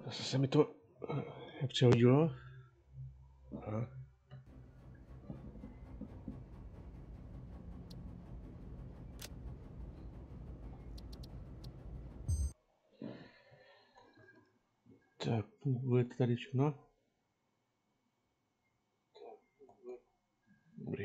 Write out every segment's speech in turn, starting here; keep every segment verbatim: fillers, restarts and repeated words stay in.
Zase se mi to jak přehodilo. Aha. Tak, funguje to tady všechno. Dobrý.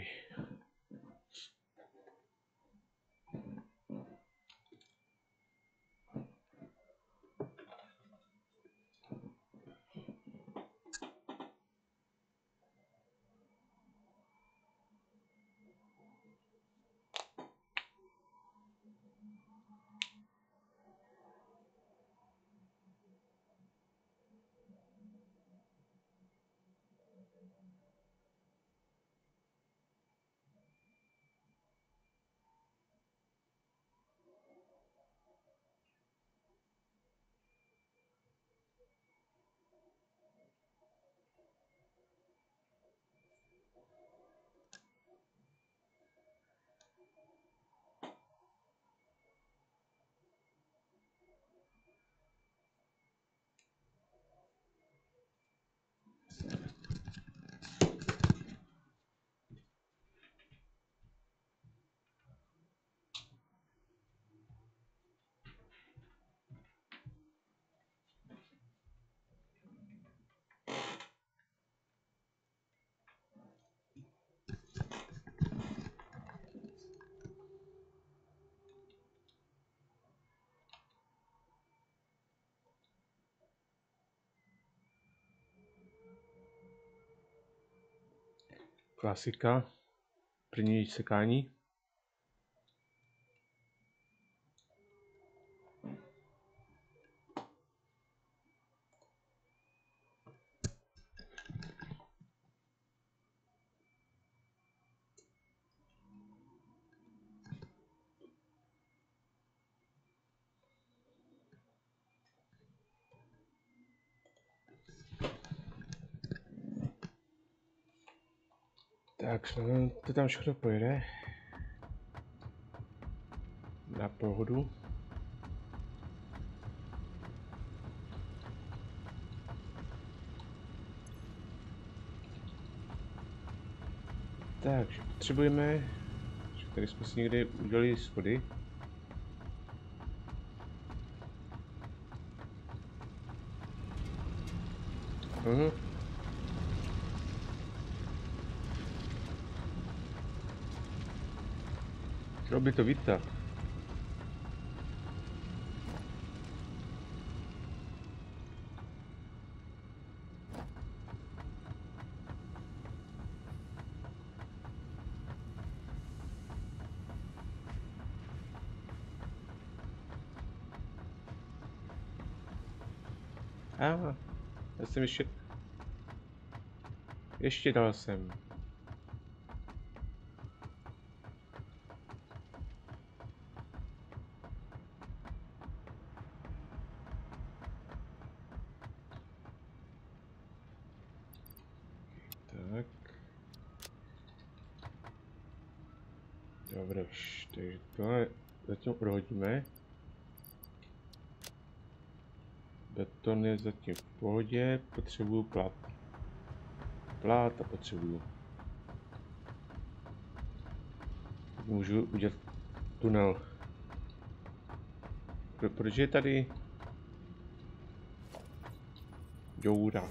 Klasika. První sekání. Tak, to tam všechno pojede. Na pohodu. Takže potřebujeme, tady jsme si někdy udělali schody. Uhum. Chtělo by to vítat. Ah, já jsem ještě... Ještě dal jsem. Tak. Dobře, takže tohle zatím prohodíme. Beton je zatím v pohodě, potřebuju plát. Plát a potřebuju. Můžu udělat tunel. Pro, proč je tady děura?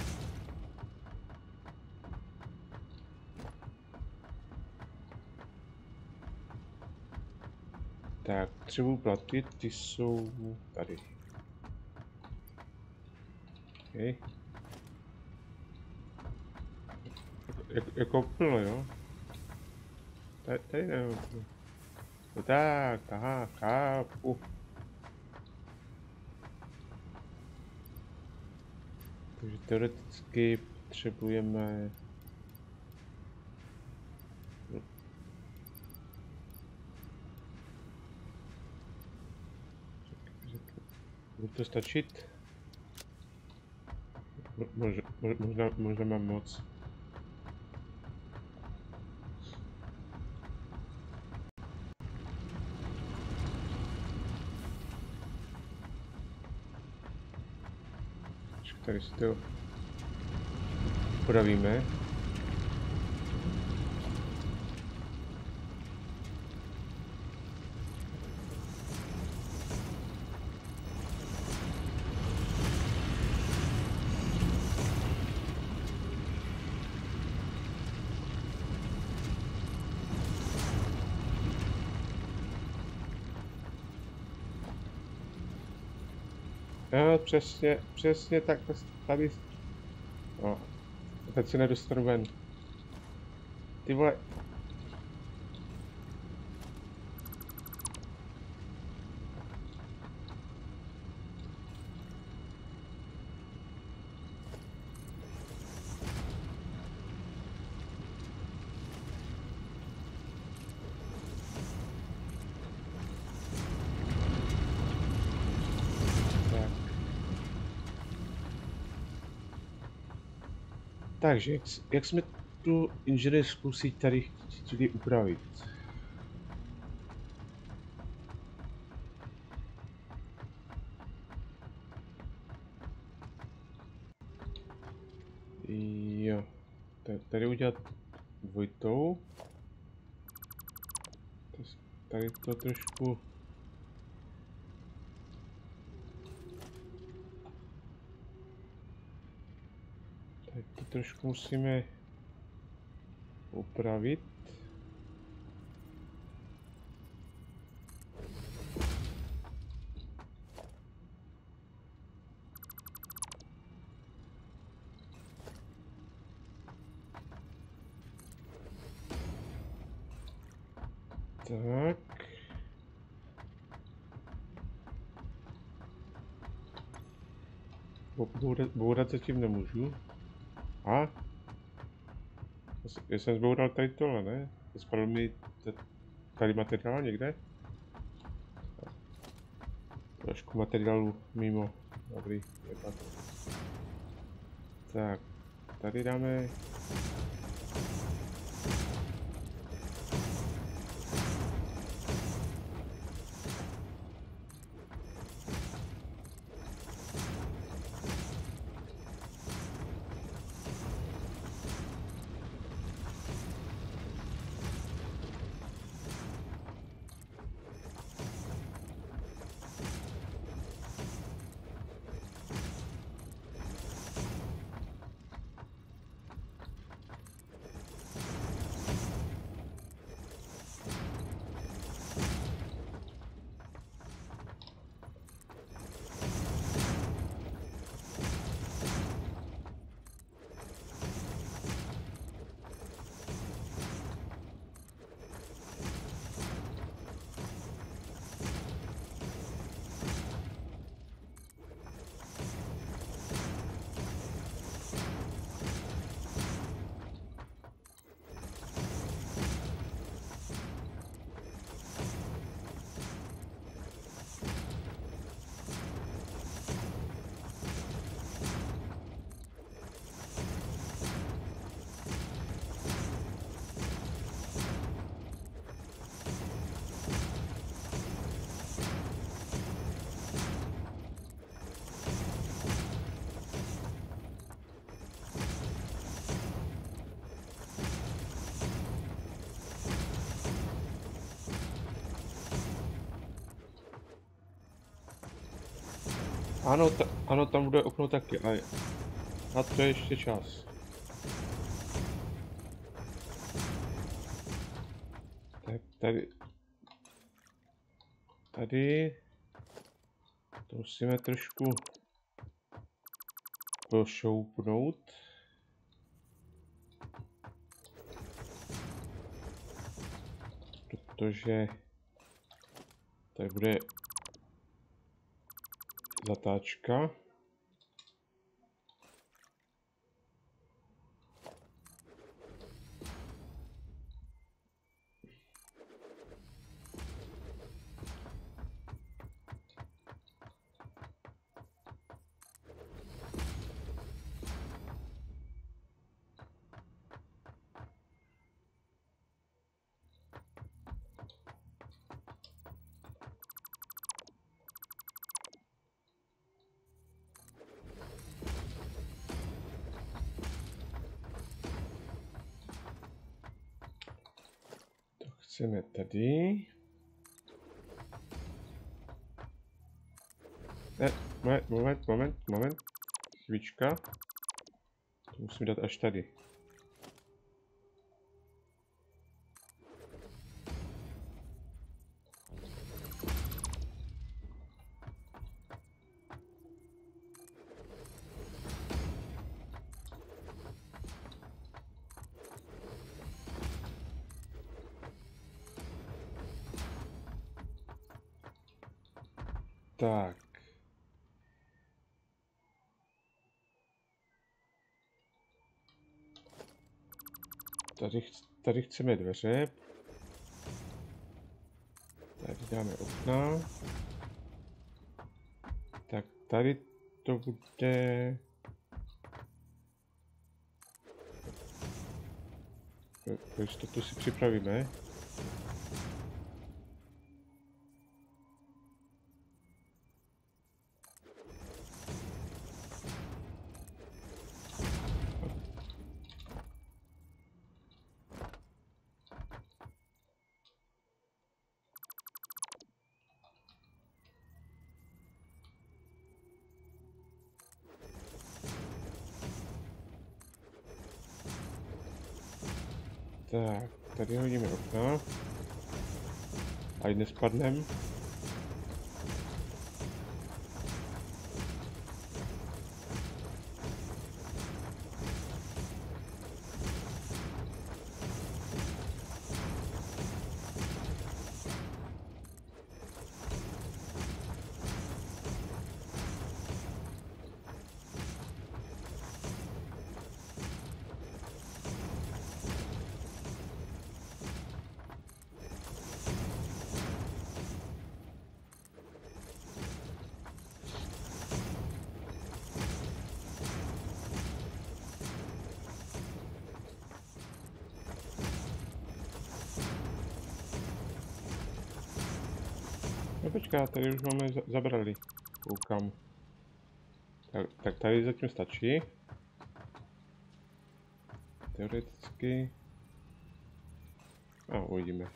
Tak, potřebuju platy, ty jsou tady. Okay. Jak, jako plno, jo? Tady, tady nevím. No tak, aha, chápu. Takže teoreticky potřebujeme... Bude to stačit? Možná, možná, možná mám moc. Tady si to upravíme. No, přesně, přesně tak tady. No, teď se nedostanu ven. Ty vole. Takže, jak, jak jsme tu inženýrskou síť tady chtěli upravit? Jo, tady udělat dvojitou. Tady to trošku... Tady to trošku musíme upravit. Tak. Bourat, bourat zatím nemůžu. A? Já jsem zboural tady tohle, ne? Spadl mi tady materiál někde? Trošku materiálu mimo. Dobrý, jebat. Tak, tady dáme... Ano, ta, ano, tam bude okno taky, ale na to je ještě čas. Tak tady... Tady... To musíme trošku pošoupnout. Protože... Tady bude... Zatáčka. Chceme tady. Ne, moment, moment, moment, moment. Chvíčka. To musím dát až tady. Tak. Tady, tady chceme dveře. Tady dáme okna. Tak tady to bude... Pro jistotu si připravíme. Tak, tady hodíme okna. Ať nespadnem. No počká, tady už máme za zabrali. Koukám. Tak, tak tady zatím stačí. Teoreticky. A uvidíme.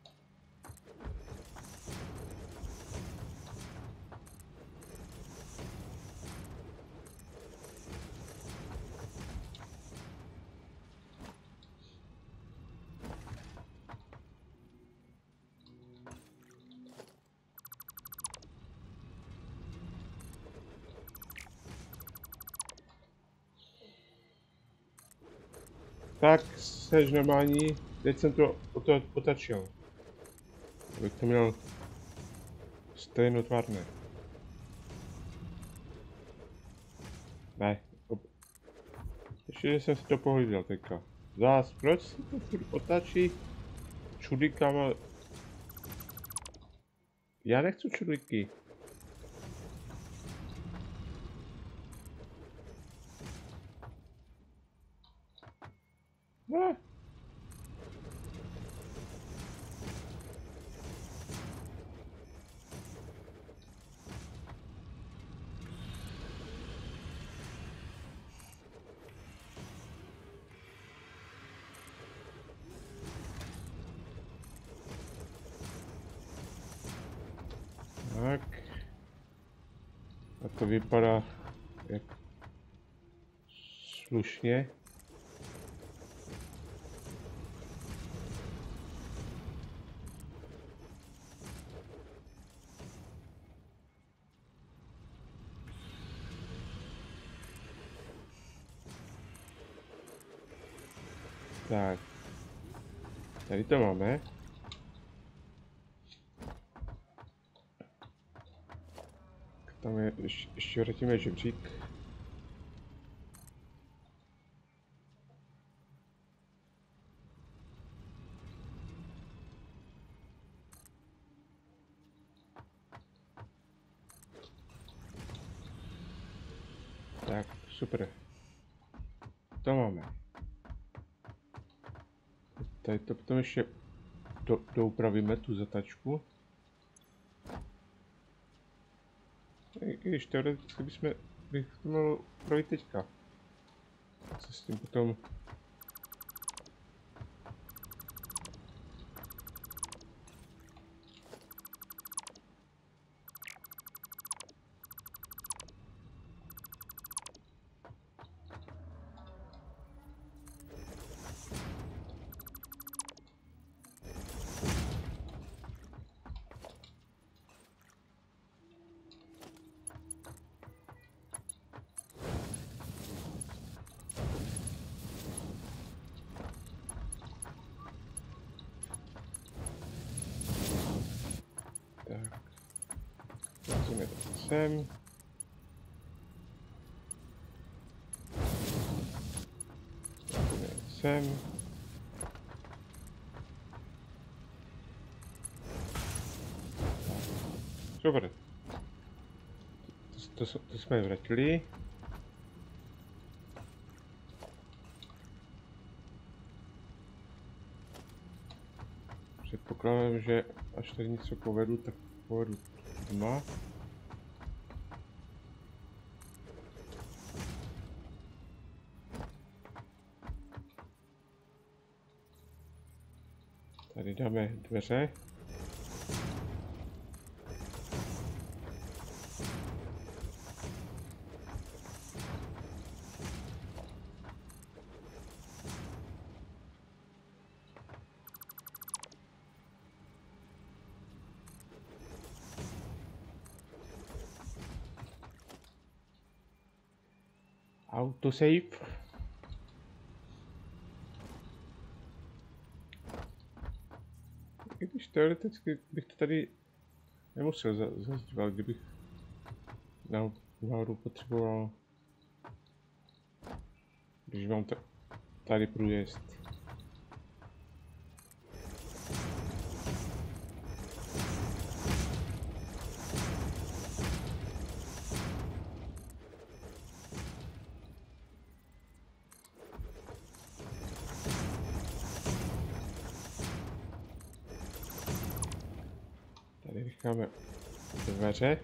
Tak, seš normální, teď jsem to otočil. Abych to měl stejnotvárné. Ne, ještě jsem si to pohlídal teďka. Zás, proč se to furt otačí čudlíkama? Já nechci čudlíky. Ne. Tak. A to vypadá jak slušně. Tak. Tady to máme. Tam je, ještě, ještě vrátíme žebřík. Tak, super. To máme. Tady to potom ještě do, doupravíme tu zatačku. I když teoreticky bychom, bych to měl upravit teďka. Co s tím potom... Musíme to sem. Musíme sem. Super. To, to, to jsme vrátili. Předpokládám, že až tady něco povedu, tak povedu doma. Tady dáme dveře. Autosave. I když teoreticky bych to tady nemusel zazdívat, kdybych náhodou potřeboval, když mám tady průjezd. Tady necháme dveře.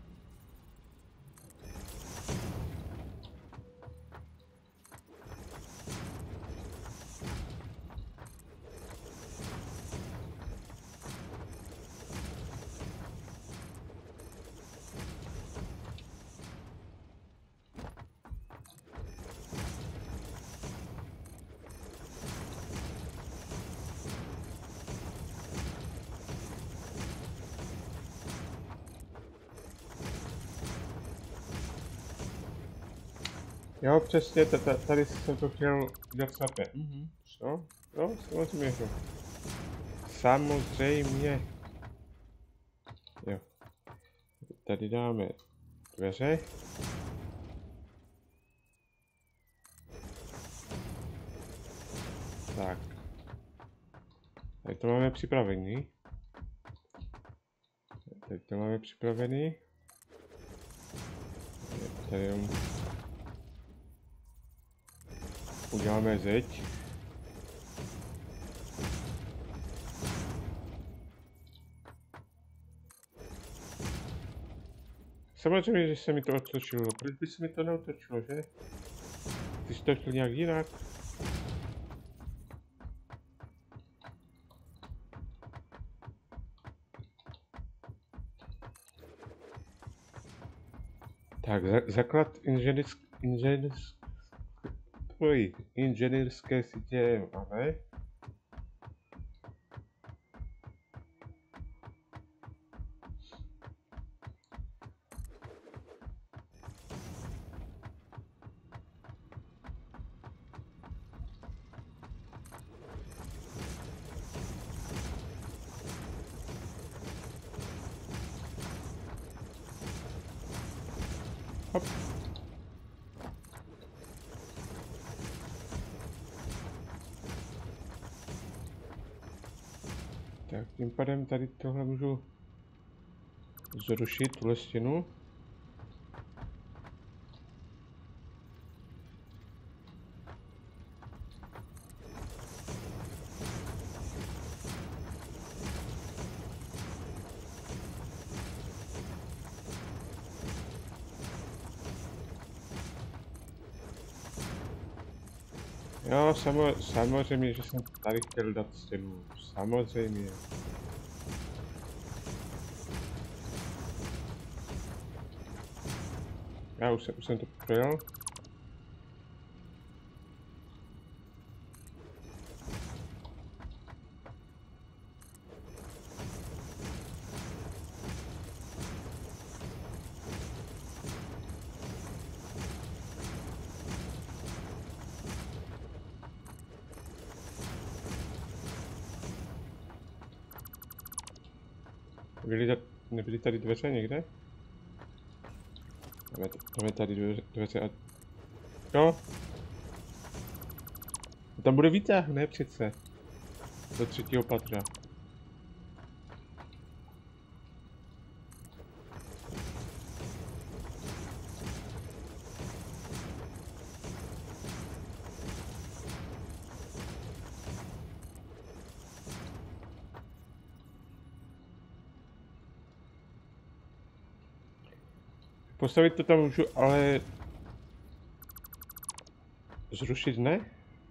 Jo, přesně, tady jsem to chtěl udělat snadné. Mhm. Co? No, samozřejmě, že. Samozřejmě. Jo. Tady dáme dveře. Tak. Tady to máme připravený. Tady to máme připravený. Tady jenom uděláme zeď. Samozřejmě, že se mi to otočilo. Proč by se mi to neotočilo, že? Ty jsi to chtěl nějak jinak? Tak, za, základ inženýrské inženýrské inženýrské sítě máme. Hop. Tak tím pádem tady tohle můžu zrušit, tuhle stěnu. Jo, samo, samozřejmě, že jsem tady chtěl dát stěnu. Samozřejmě. Já už jsem, už jsem to projel. Byly, nebyly tady dveře někde? Dáme, dáme tady dveře, dveře a... No. Tam bude výtah, ne přece. Do třetího patra. Postavit to tam můžu, ale... Zrušit ne?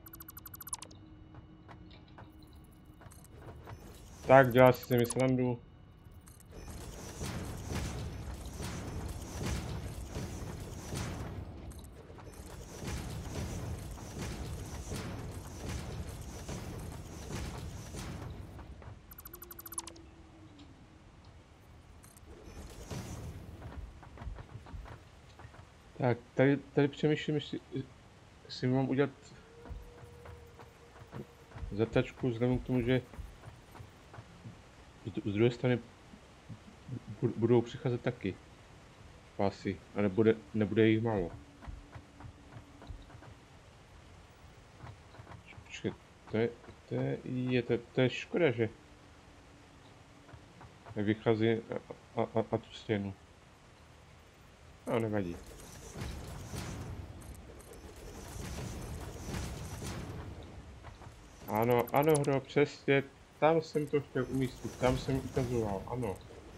Tak, dělá si mi srandu. Tak, tady, tady přemýšlím, jestli, jestli mám udělat zatačku vzhledem k tomu, že z druhé strany budou přicházet taky pásy a nebude, nebude jich málo. Počkej, to je, to je, je to, to je škoda, že nevychází a, a, a, a tu stěnu. No, nevadí. Ano, ano, hro, přesně, tam jsem to chtěl umístit, tam jsem ukazoval, ano.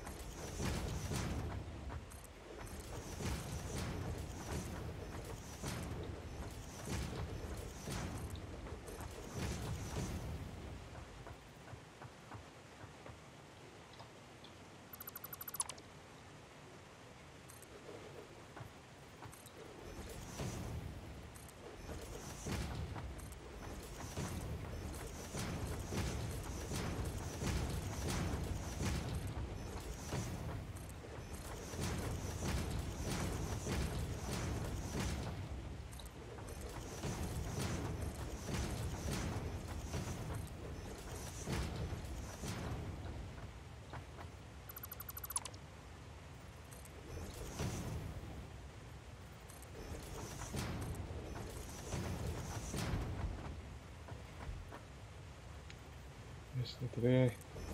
Jasně, tady je.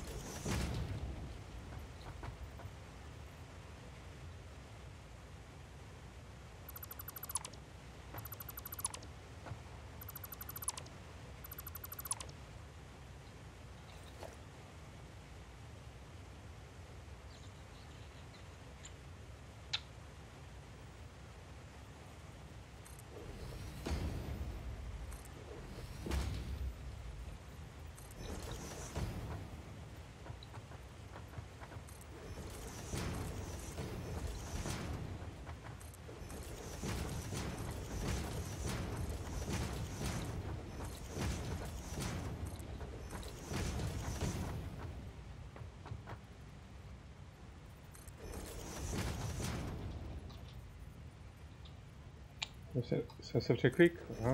Jsem, jsem se překlik? Aha.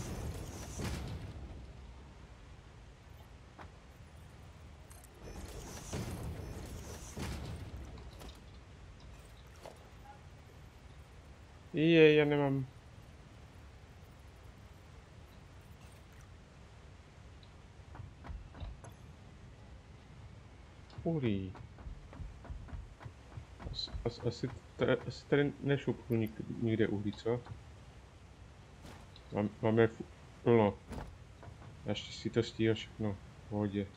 Je, já nemám. Uhlí. As, as, asi, tady, asi tady nešupnu nik, nikde uhlí, co? Mám, máme plno. Naštěstí to stíhá všechno v pohodě.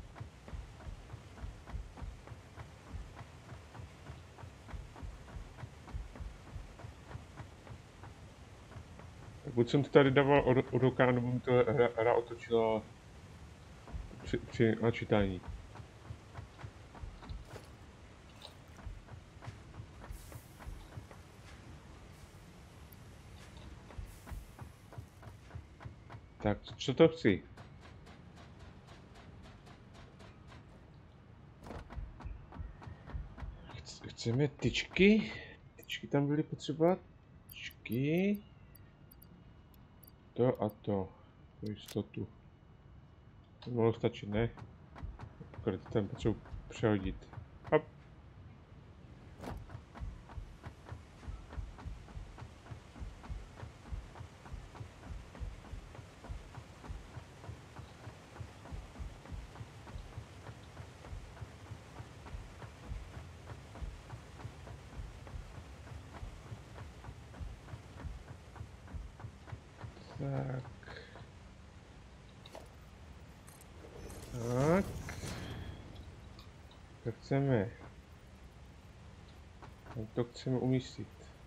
Buď jsem to tady dával od, od oka, nebo mi to hra, hra otočila při, při načítání. Tak, co to chci? Chc chceme tyčky? Tyčky tam byly potřeba? Tyčky. To a to. Pro jistotu. To mohlo stačit, ne? Akorát tam potřebuji přehodit. Hop. Tak. Tak. To chceme. Tam to chceme umístit.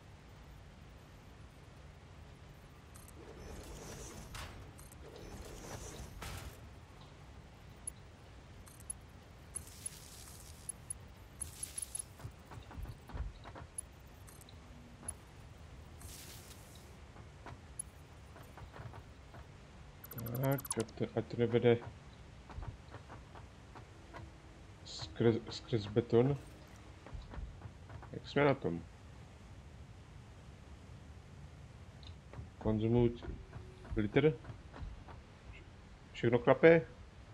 Tak, ať to, ať to nevede skrz, skrz beton. Jak jsme na tom? Konzumují litr. Všechno klape.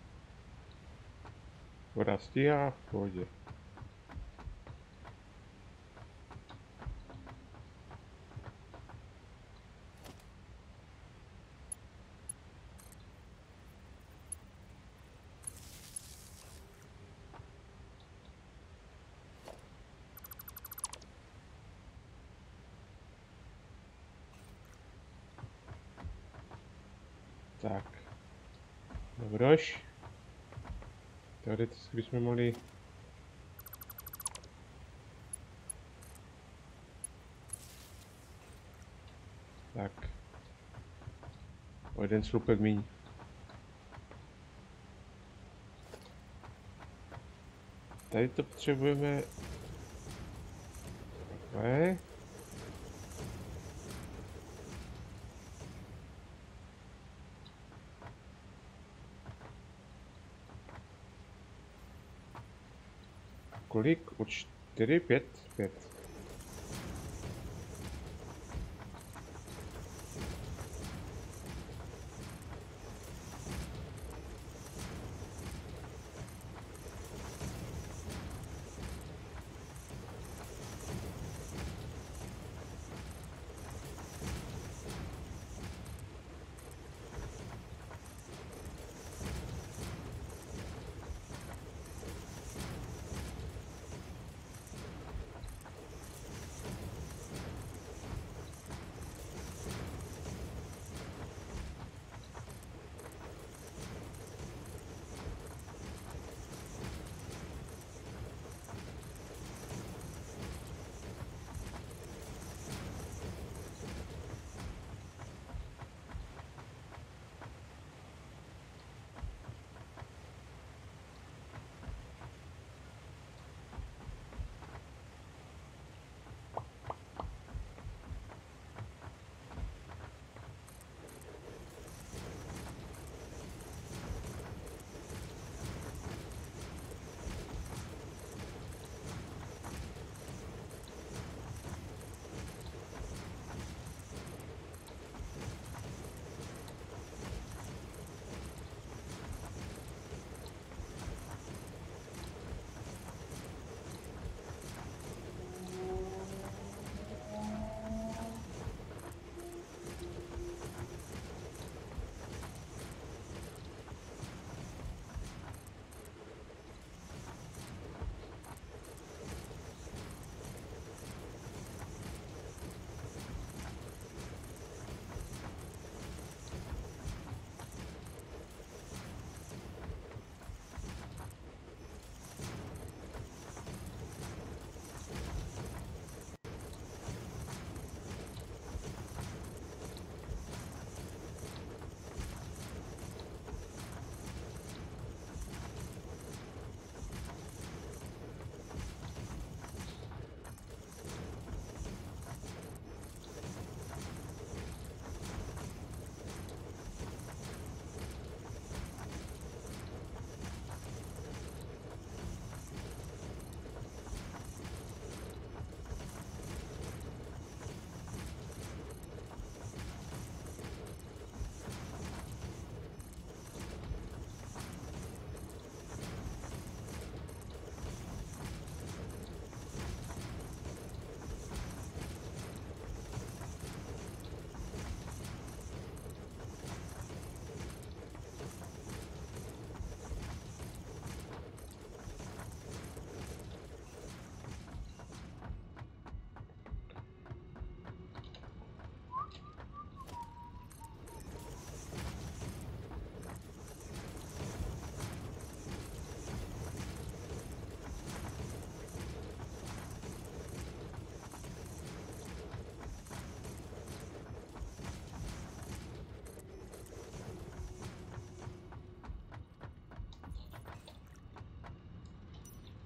Voda stíhá, v pohodě. Tak. Dobroš. Teoreticky bychom mohli tak. O jeden slupek míň. Tady to potřebujeme takhle. Kolik? O čtyři, pět, pět.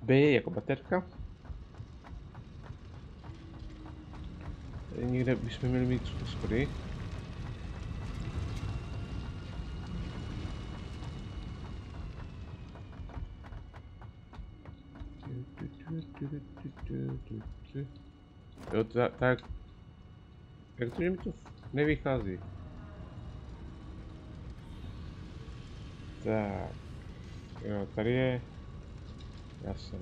B jako baterka. Někde bychom měli mít schody. Jo, tak, tak, jak to, že mi to nevychází? Tak, jo, tady je, já jsem.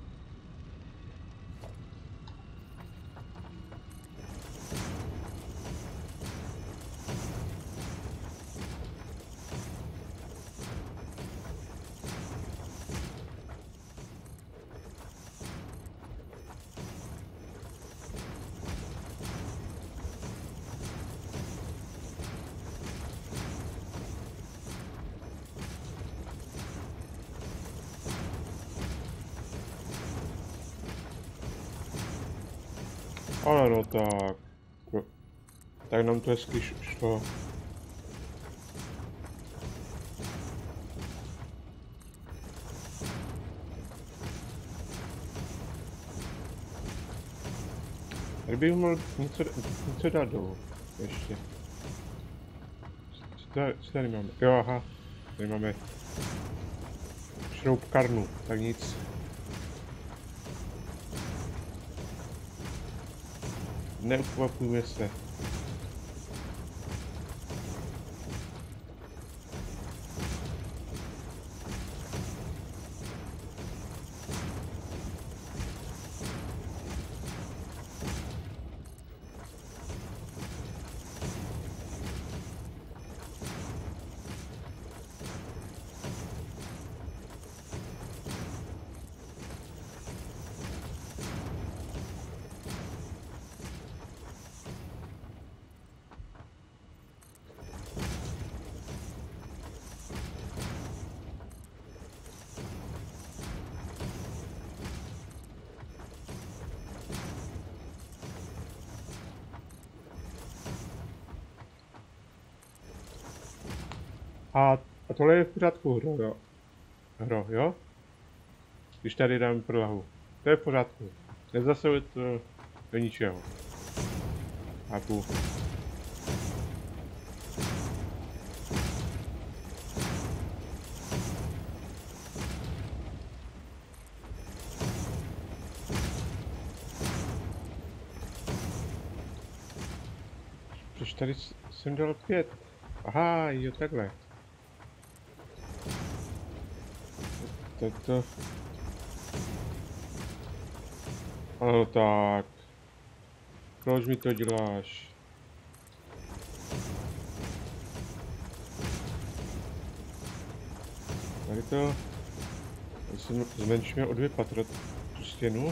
Ale no tak, tak nám to hezky šlo. Tady bych mohl něco, něco dát dolů, ještě. Co tady, co tady máme? Jo, aha, tady máme šroubkarnu, tak nic. Neukvapujme se. A, a tohle je v pořádku, hro, jo? Hro, jo? Když tady dáme podlahu. To je v pořádku. Nezasahuje to do ničeho. Chápu. Proč tady jsem dal pět? Aha, jo, takhle. Toto. Ano, tak. Proč mi to děláš? Tady to... Zmenšíme o dvě patra tu stěnu.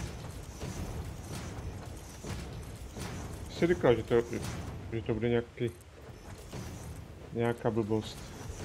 Jsi říkal, že to, že to bude nějaký... Nějaká blbost.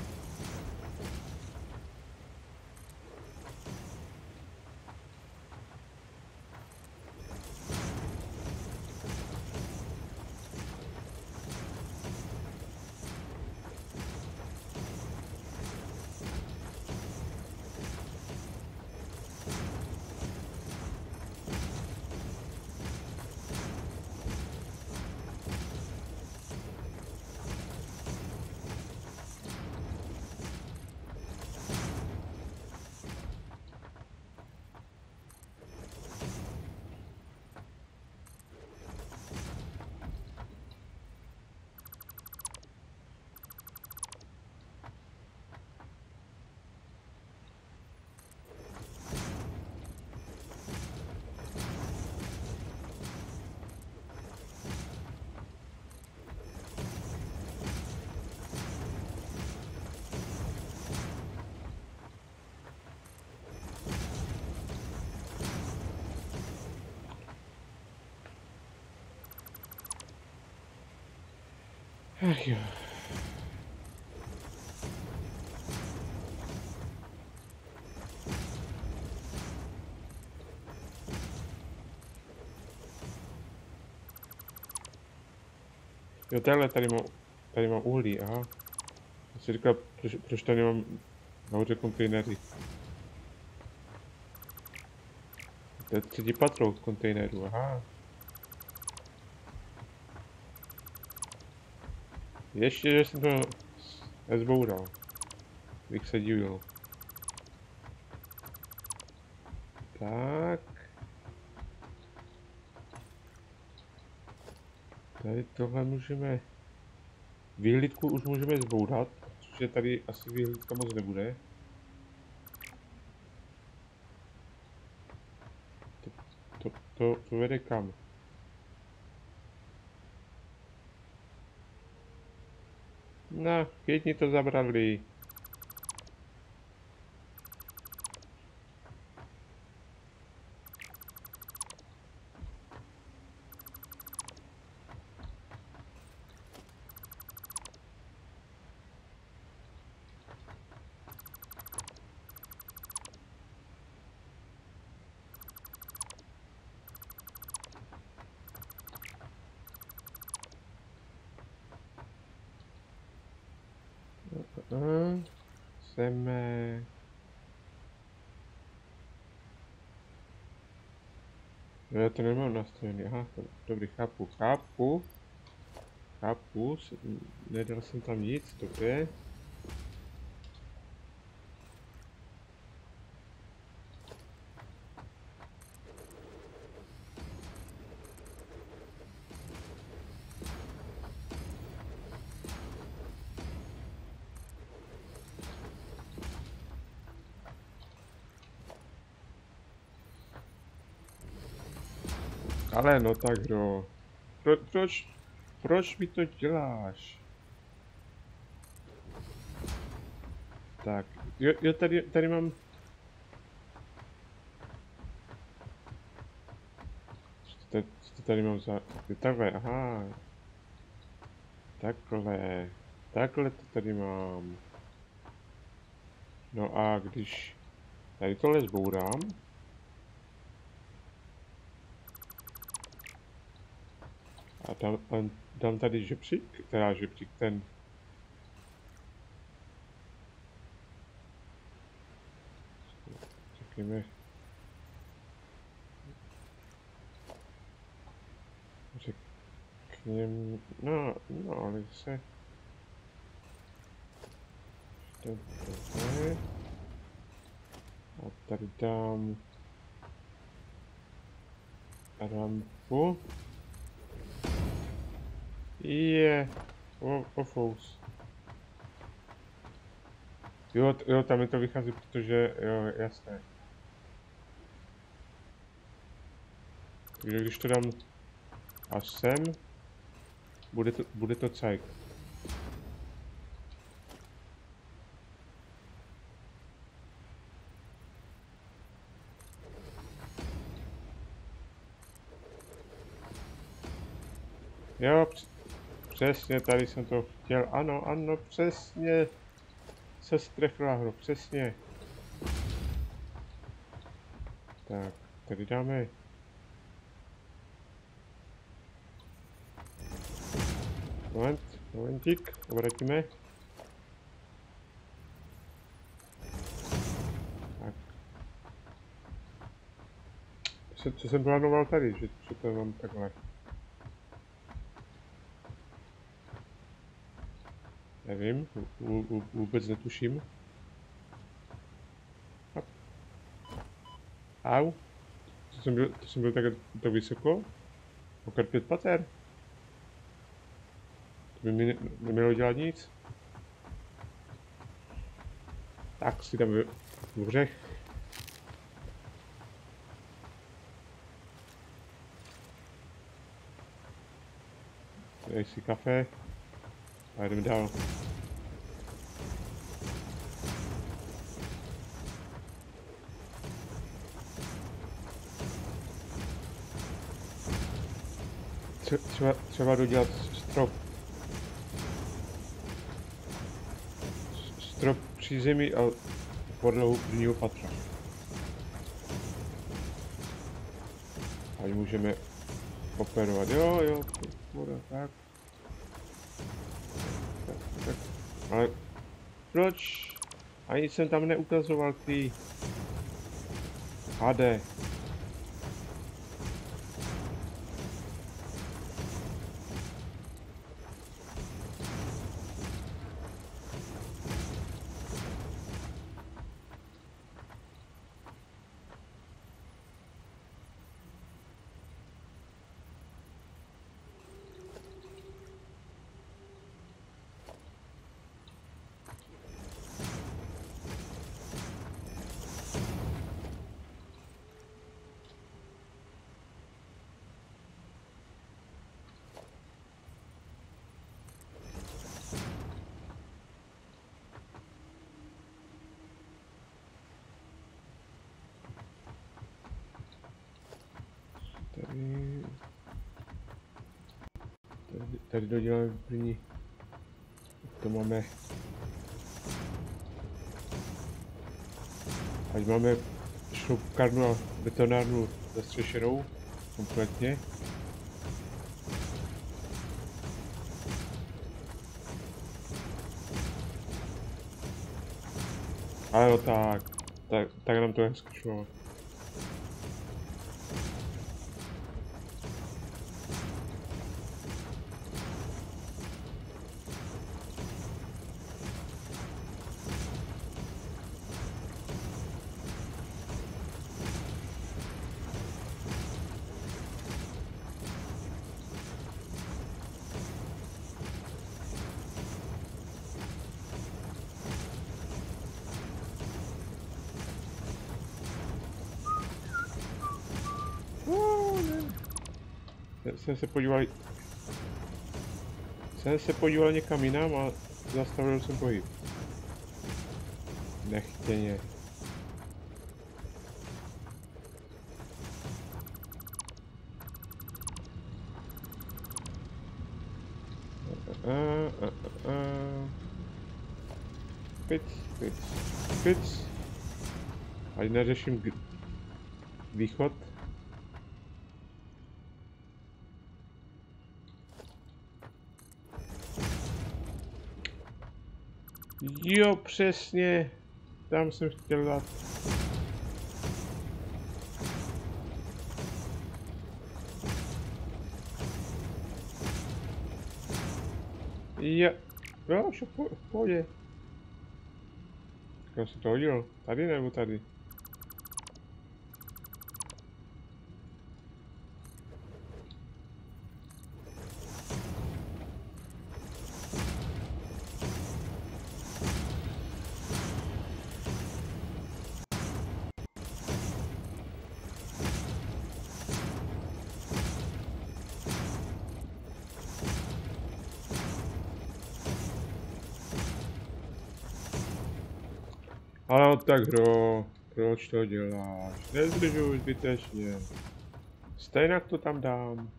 Ach jo. Jo, takhle tady mám, tady mám uhlí, aha. Já si říkal, proč, proč tady mám nahoře kontejnery. To je třetí patro z kontejneru, aha. Ještě, že jsem to nezboural. Bych se divil. Tak. Tady tohle můžeme... Výhlídku už můžeme zbourat, což je tady asi výhlídka moc nebude. To, to, to, to vede kam? No, všichni to zabrali. Uh, Jsme... Já to nemám nastavený, aha, to, dobrý, chápu, chápu. Chápu, nedal jsem tam nic, dobře. Ale no tak kdo? Pro, proč, proč mi to děláš? Tak, jo, jo tady, tady mám... Co to, co to tady mám za... Jo, takhle, aha. Takhle, takhle to tady mám. No a když tady tohle zbourám, a dám, dám tady žebřík, teda žebřík ten. Řekněme. Řekněme, no, no, ale se. Dobře. A tady dám rampu. Je, o, ofous. Jo, jo, tam mi to vychází, protože, jo, jasné. Takže když to dám až sem, bude to, bude to cajk. Jo, přesně, tady jsem to chtěl, ano, ano, přesně. Se strefila hro, přesně. Tak, tady dáme. Moment, momentík, obratíme. Tak. Co, co jsem plánoval tady, že, že to mám takhle. Nevím, vůbec netuším. Hop. Au. To jsem byl, to jsem byl tak, tak vysoko. Pokud pět pater. To by mi ne, nemělo dělat nic. Tak si dám dobře. Dej si kafe. A jdeme dál. Třeba, třeba dodělat strop. Strop při zemi a podlahu prvního patra. Ať můžeme operovat. Jo, jo, voda, tak. Tak, tak. Ale proč? Ani jsem tam neukazoval ty hade. Tady... Tady, tady doděláme první. To máme... Ať máme šroubkárnu a betonárnu zastřešenou kompletně. Ale no tak, tak, tak nám to hezky šlo. Jsem se podíval... Jsem se podíval někam jinam a zastavil jsem pohyb. Nechtěně. A, a, a, a. Pic, pic, pic. Ať neřeším východ. Jo, přesně. Tam jsem chtěl dát. Jo. Jo, šup, v pohodě. Kam se to hodilo? Tady nebo tady? Ale tak hro, proč to děláš? Nezdržuj zbytečně. Stejnak to tam dám.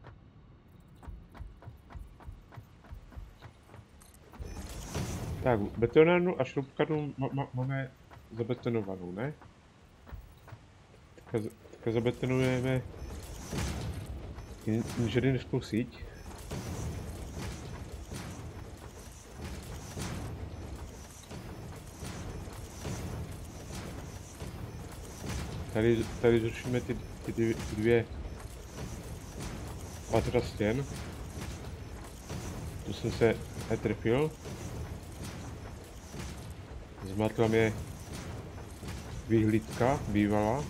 Tak, betonárnu a šroubkárnu máme zabetonovanou, ne? Teďka, teďka zabetonujeme inženýrskou síť. Tady, tady zrušíme ty, ty, ty dvě patra stěn. Tu jsem se netrefil. Zmatla mě vyhlídka bývalá.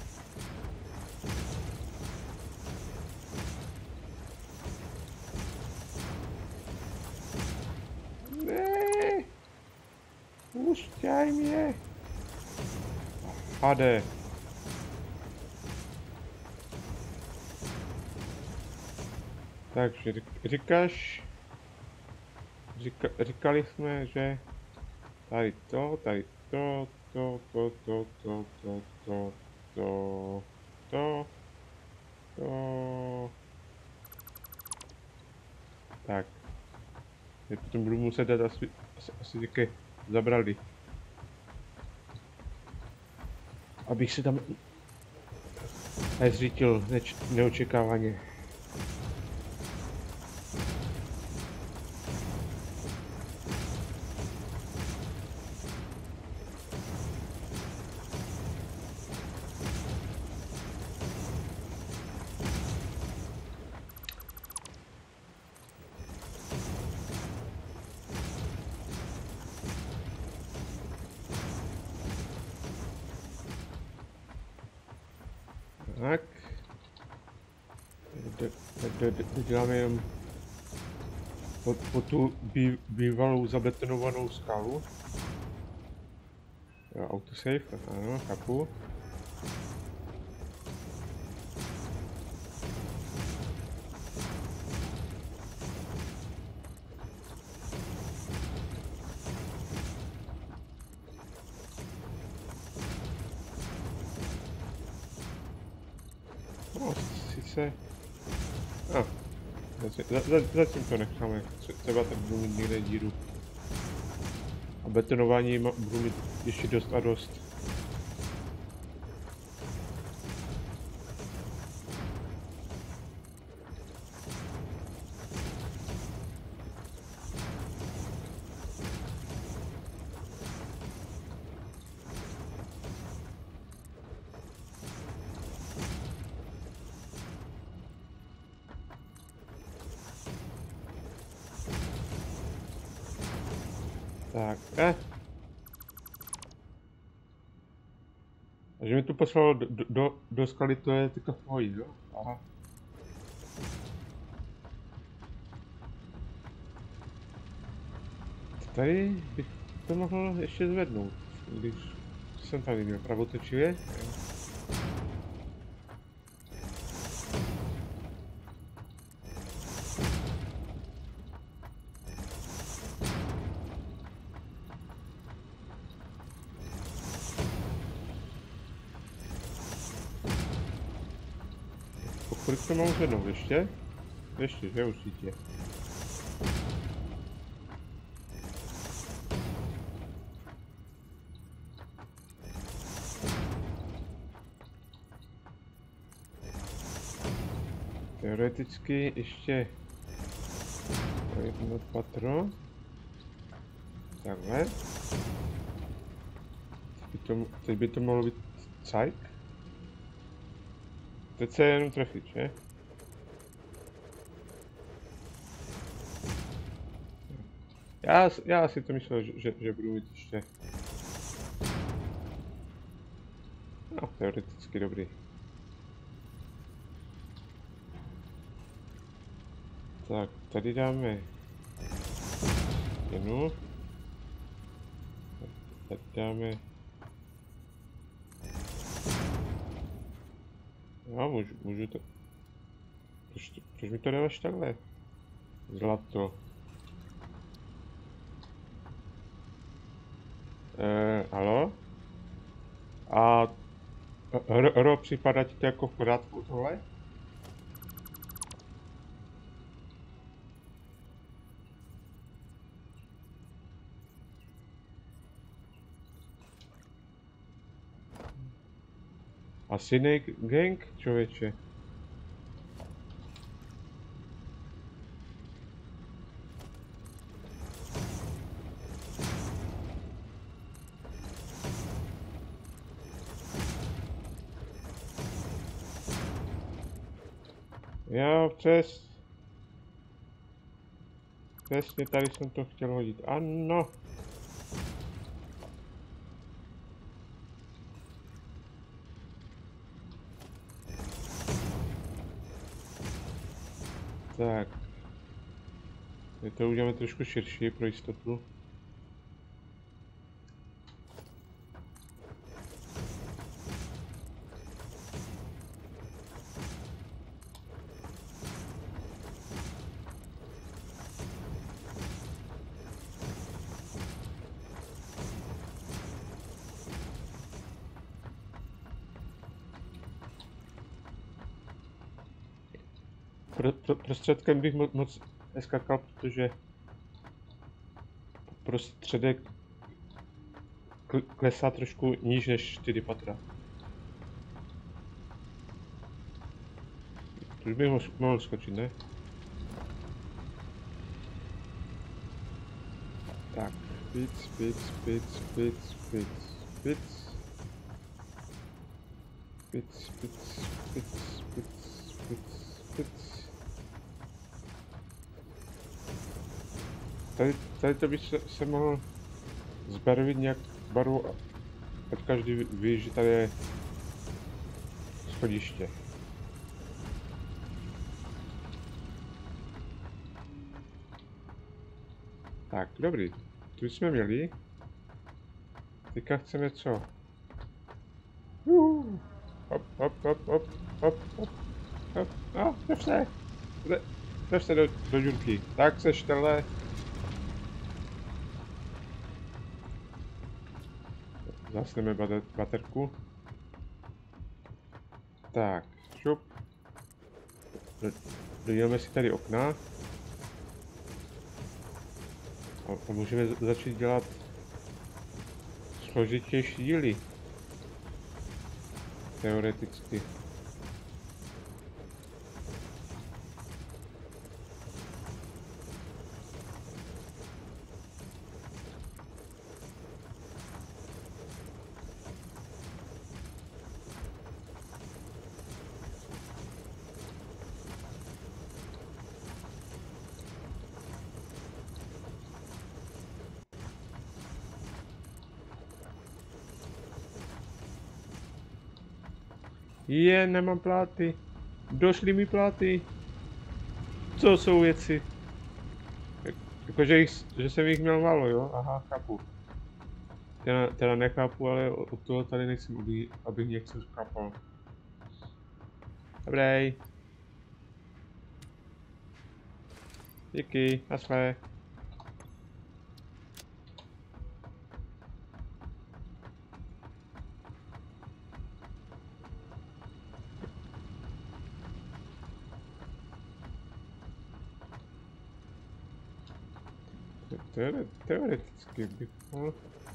Ne, pusťaj mě. Hade. Takže říkáš, říka, říkali jsme, že tady to, tady to, to, to, to, to, to, to, to, to, to, tak. Teď potom budu muset dát asi, asi, asi také zabrali. Abych se tam nezřítil neč, neočekávaně. Tak. Děláme jenom po, po tu bý, bývalou zabetonovanou skalu. Jo, autosave, ano, chápu. sice... No, zatím, za, za, zatím to necháme, třeba tak budu mít někde díru. A betonování budu mít ještě dost a dost. Tak, eh. A že mi tu poslalo do, do, do skaly, to je teďka v pohodě, jo? Aha. Tady bych to mohl ještě zvednout, když jsem tady měl pravotočivě. Kolik to mám zvednout ještě? Ještě, že určitě. Teoreticky ještě jedno patro. Takhle. Teď by to, teď by to mohlo být cajk. Teď se jenom trefit, že? Já, já si to myslel, že, že, že budu mít ještě. No, teoreticky dobrý. Tak, tady dáme jednu. Tady dáme. No, můžu, můžu to. Proč, to, proč mi to dáváš takhle? Zlato. Eh, halo? A Ro, připadá ti to jako v pořádku tohle? A Snake Gang, člověče. Já přes... Přesně tady jsem to chtěl hodit. Ano. Tak. My to uděláme trošku širší pro jistotu. Pro, pro, prostředkem bych mo moc neskakal, protože prostředek klesá trošku níž než čtyři patra. To už bych mohl, mohl skočit, ne? Tak, pic, pic, pic, pic, pic, pic. Pic, pic, pic, pic, pic, pic. Tady, tady to by se, se mohl zbarvit nějak barvu, ať každý ví, že tady je schodiště. Tak, dobrý. Tu jsme měli. Teďka chceme co? Uh, hop, hop, hop, hop, hop, hop, hop. No, drž se. Drž se do, do žurky. Tak se štele. Zasneme bater, baterku. Tak, šup. Doděláme si tady okna. A, a můžeme začít dělat složitější díly. Teoreticky. Je, nemám pláty. Došly mi pláty. Co jsou věci? Jakože jich, že jsem jich měl málo, jo? Aha, chápu. Teda, teda nechápu, ale od toho tady nejsem, aby, abych něco chápal. Dobrý. Díky, naschle. Teoreticky bych mohl.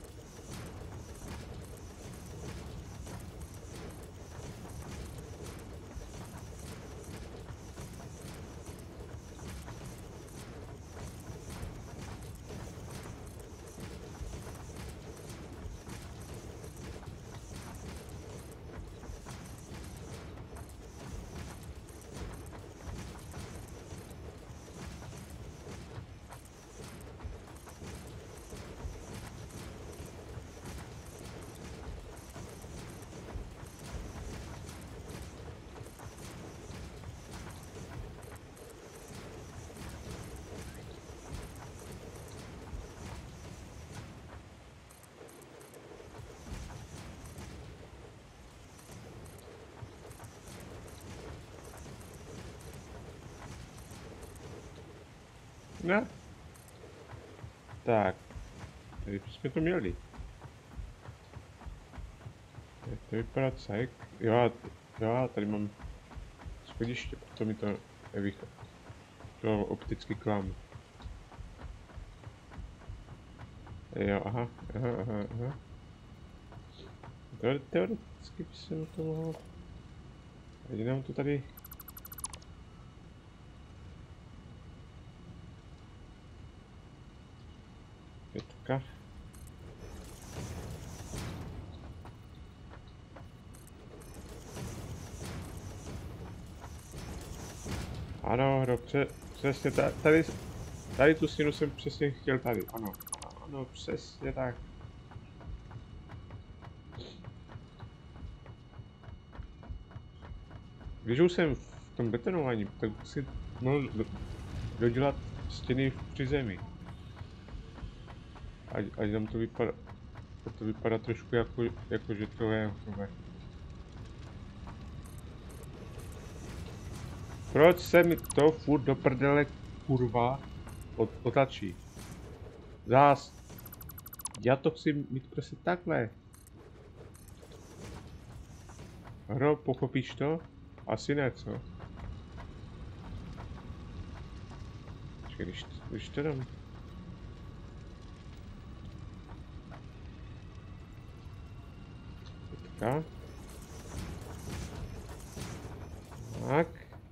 Ne. Tak. Tady jsme to měli. Jak to vypadá cajk? Jo, jo, tady mám schodiště, proto mi to nevychází. To optický klam. Jo, aha, aha, aha, aha. Teoreticky by jsem to mohl... Teď nám to tady... Pětka. Ano, dobře, přesně tady, tady tu stěnu jsem přesně chtěl tady, ano, ano, přesně tak. Když už jsem v tom betonování, tak si mohl dodělat stěny při zemi. Ať, ať tam to vypadá, to vypadá trošku jako, jako že to je hotové. Proč se mi to furt do prdele kurva od, otačí? Zás. Já to chci mít prostě takhle. Hro, pochopíš to? Asi ne, co? Počkej, když, když to dám. Teďka. Tak.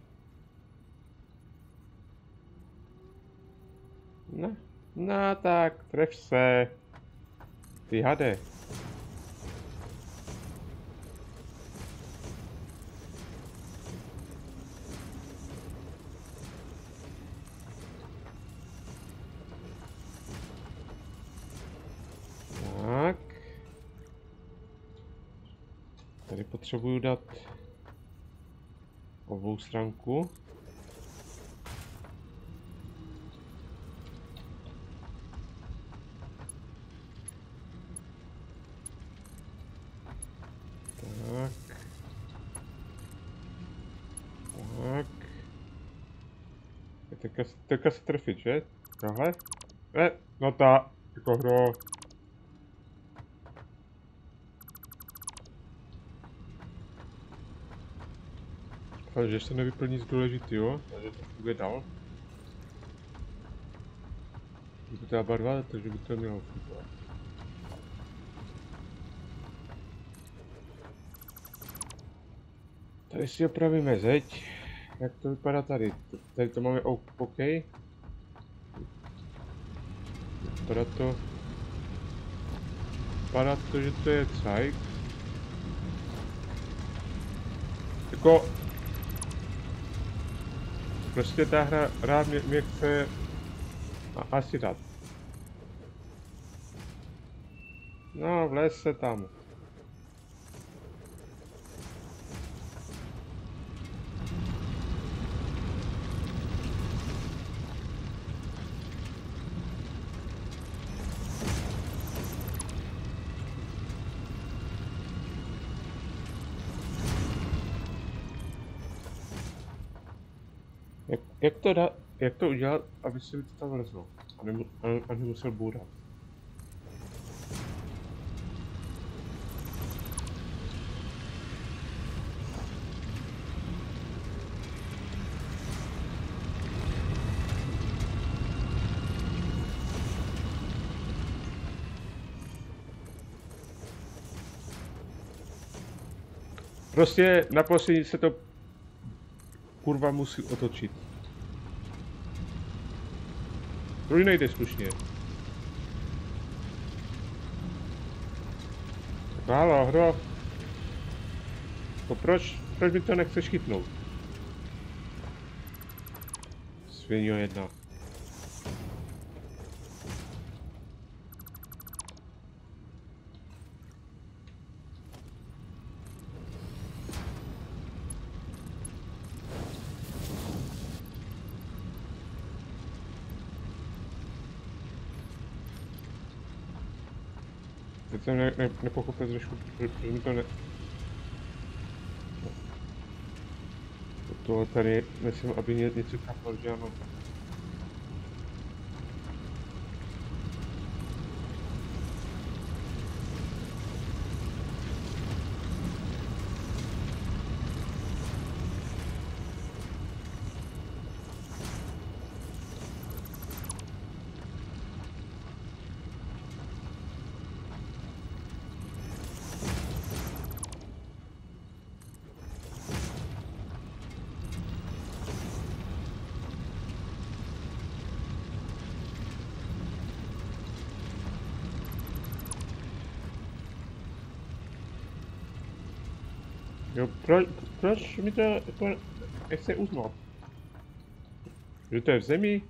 No, no tak, tref se. Ty hade. Tak. Tady potřebuju dát obou stránku. Tak. Tak. Teďka, teďka se trefit, že? Tohle? Ne, no ta, jako hro. Takže se nevyplní z důležitýho, takže to funguje dál. Žlutá barva, takže by to mělo fungovat. Tady si opravíme zeď. Jak to vypadá tady? Tady to máme OK. Vypadá to... Vypadá to, že to je cajk. Jako... Prostě ta hra rád mě, mě chce... A, asi dát. No, vlez se tam. Jak, jak to dá, jak to udělat, aby se mi to tam vlezlo? A, nemu, a, a nemusel bourat. Prostě na poslední se to kurva musí otočit. To už nejde slušně. Tak halo, hro. To proč, proč mi to nechceš chytnout? Svinio jedna. Teď jsem ne, ne, nepochopil trošku, proč mi to ne... Tohle tady, myslím, aby ně, něco chápal, že ano. Jo, proč, proč mi to jako nechce uznat? Že to je v zemi?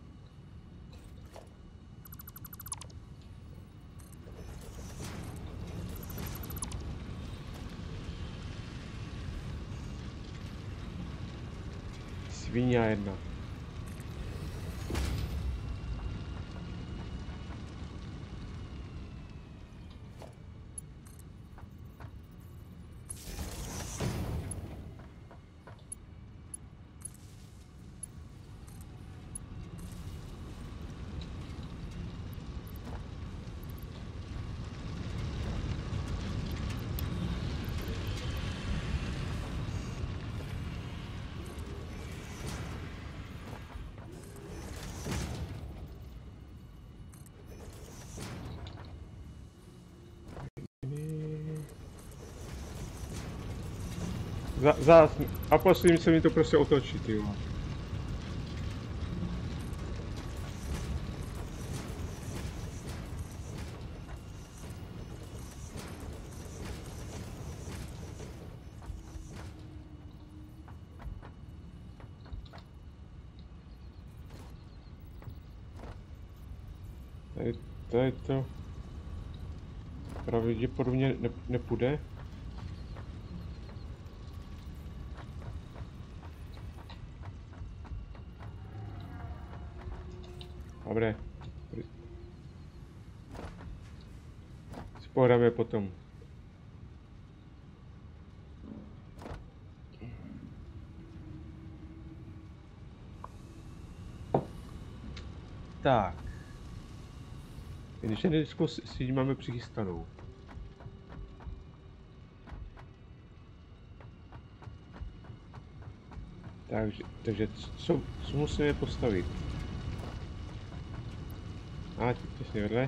Svině jedna. Za, zás, a posledním se mi to prostě otočí, ty jo. Tady, tady to pravděpodobně ne, nepůjde. Dobré. Si pohráme potom. Tak. Když disku si máme přichystanou. Takže, takže co, co musíme postavit? A, těsně vedle.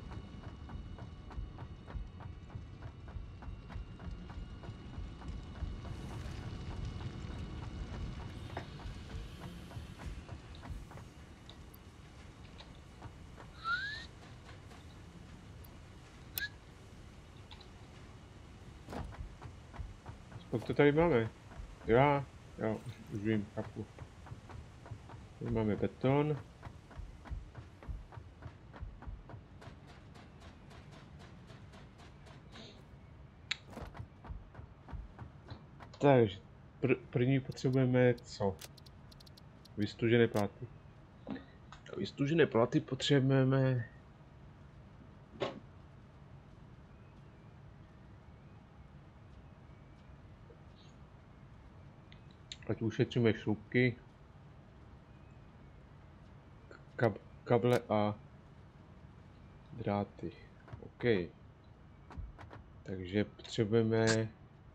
Kolik to tady máme? Já, jo, už, už vím, kapu. Tady máme beton. Takže pr první potřebujeme co? Vystužené pláty. Vystužené pláty potřebujeme ať ušetříme šroubky, kab kable a dráty. OK. Takže potřebujeme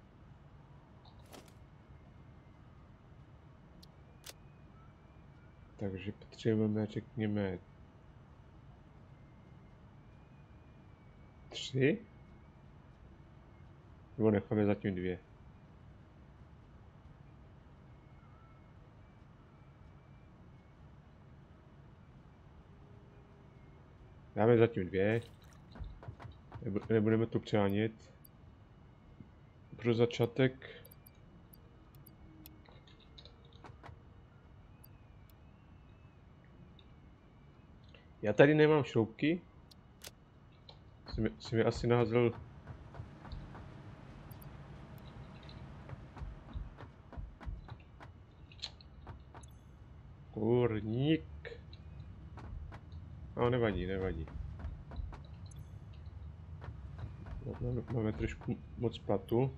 takže potřebujeme, řekněme, tři? Nebo necháme zatím dvě? Dáme zatím dvě. Nebudeme to přehánět. Pro začátek já tady nemám šroubky. Jsem, jsem je asi naházel. Kurník. No, nevadí, nevadí. Máme, máme trošku moc platu.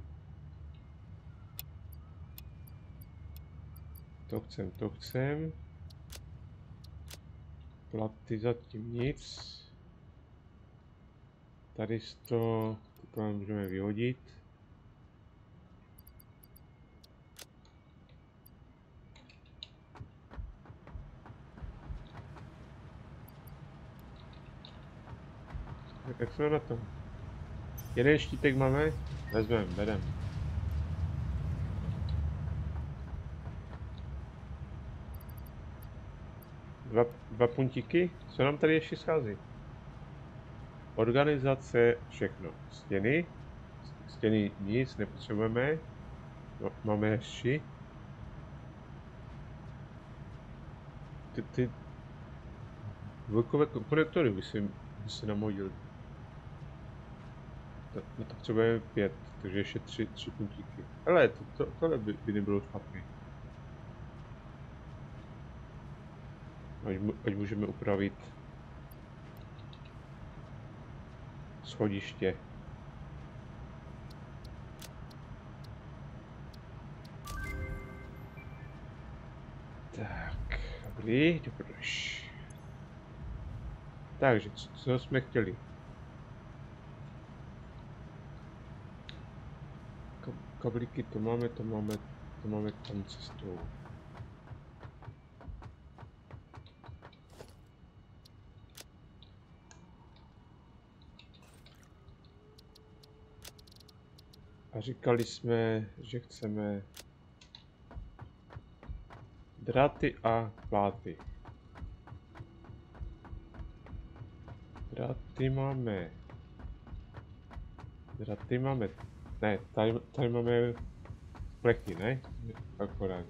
To chcem, to chcem. Platy zatím nic. Tady z to, to můžeme vyhodit. Jak jsme na tom? Jeden štítek máme? Vezmeme, berem. Dva, dva puntíky? Co nám tady ještě schází? Organizace, všechno. Stěny. Stěny nic, nepotřebujeme. No, máme ještě. Ty, ty dvojkové konektory by se, by se nám hodily. No to potřebujeme pět, takže ještě tři, tři puntíky. Ale to, to, tohle by, by nebylo špatný. Ať, ať můžeme upravit schodiště. Tak, dobrý, dobroš. Takže, co, co jsme chtěli? Kablíky to máme, to máme, to máme tam cestou. A říkali jsme, že chceme dráty a pláty. Dráty máme. Dráty máme. Ne, tady, tady máme plechy, ne? Akorát.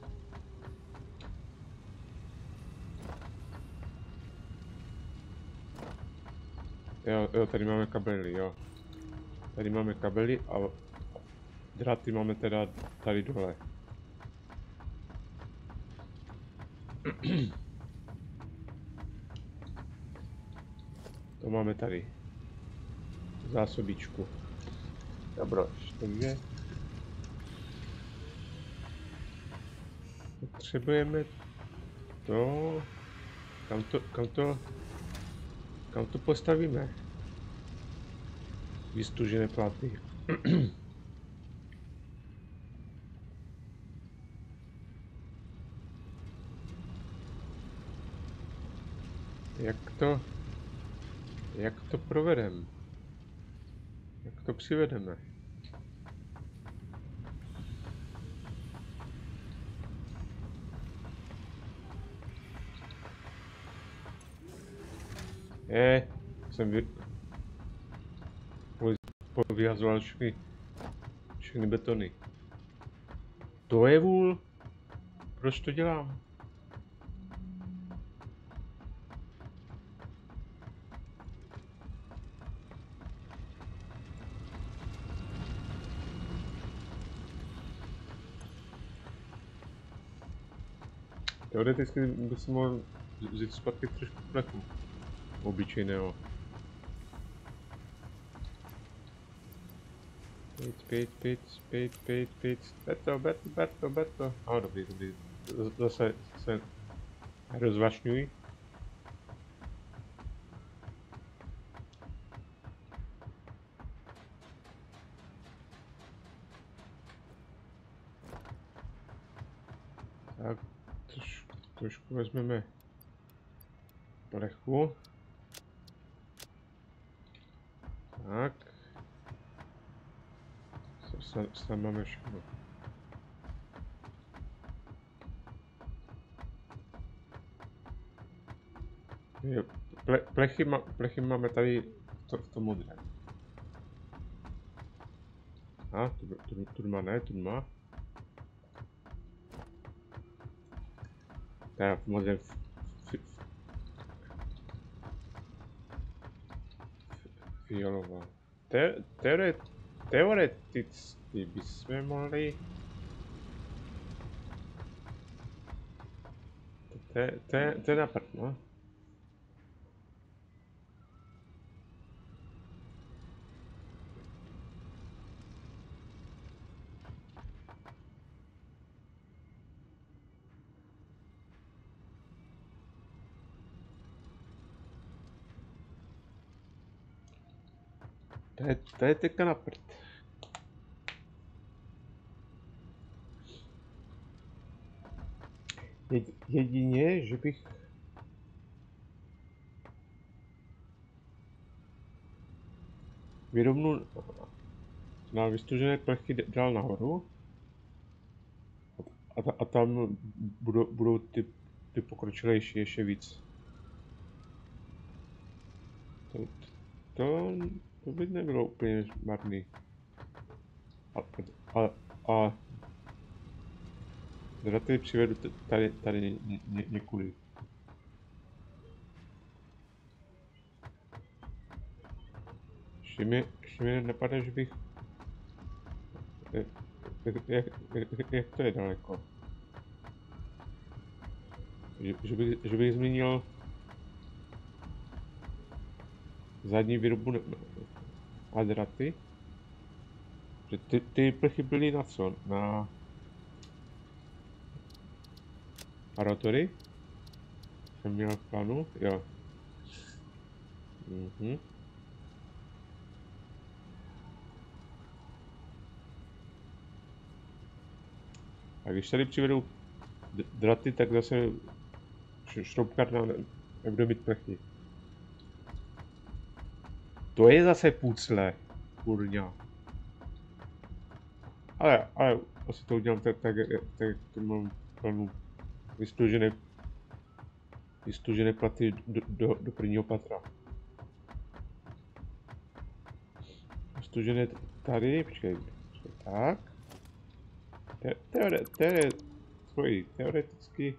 Jo, jo, tady máme kabely, jo. Tady máme kabely a dráty máme teda tady dole. To máme tady. Zásobičku. Dobroš, takže potřebujeme to, kam to, kam to, kam to postavíme. Vystužené pláty. Jak to... Jak to provedem? Jak to přivedeme? Je, jsem vy... Povyhazoval všechny... všechny betony. To je vůl. Proč to dělám? Teoreticky bych si mohl vzít zpátky trošku plechu. Obyčejného. Pít, pít, pít, pít, pít, pít. Beto, beto, beto, beto. A dobrý, dobrý. Zase se rozvašňuj. Tak, troš, trošku vezmeme plechu. Tak. Snad máme všechno. Jo, ple, plechy, ma, plechy máme tady v, to, v tom modrém. A, tu, tu, tu má ne, tu má. Teda v modrém fialová. Te, teore, teoreticky bychom mohli... To je na prd, no. To je, to je teďka na prd. Jedině, že bych... Vyrovnul na vystužené plechy dal nahoru. A, ta, a tam budou, budou ty, ty pokročilejší ještě víc. To, to, to by nebylo úplně marný. A, a, a draty přivedu tady, tady ně, ně, někudy. Ještě mi, ještě mi nepadá, že bych... Jak, jak, jak, jak to je daleko? Že, že, bych, že bych zmínil zadní výrobu a draty. Že ty, ty plechy byly na co? Na... Rotory? Jsem měl v plánu? Jo. Mhm. A když tady přivedou draty, tak zase šroubkárna nebude mít plechy. To je zase pucle, kurňa. Ale, ale asi to udělám tak, tak, tak to mám plnou vystužené, vystužené platy do, do, do prvního patra. Vystužené tady, počkej, počkej, tak. Te, teore, teore, tvoj, teoreticky,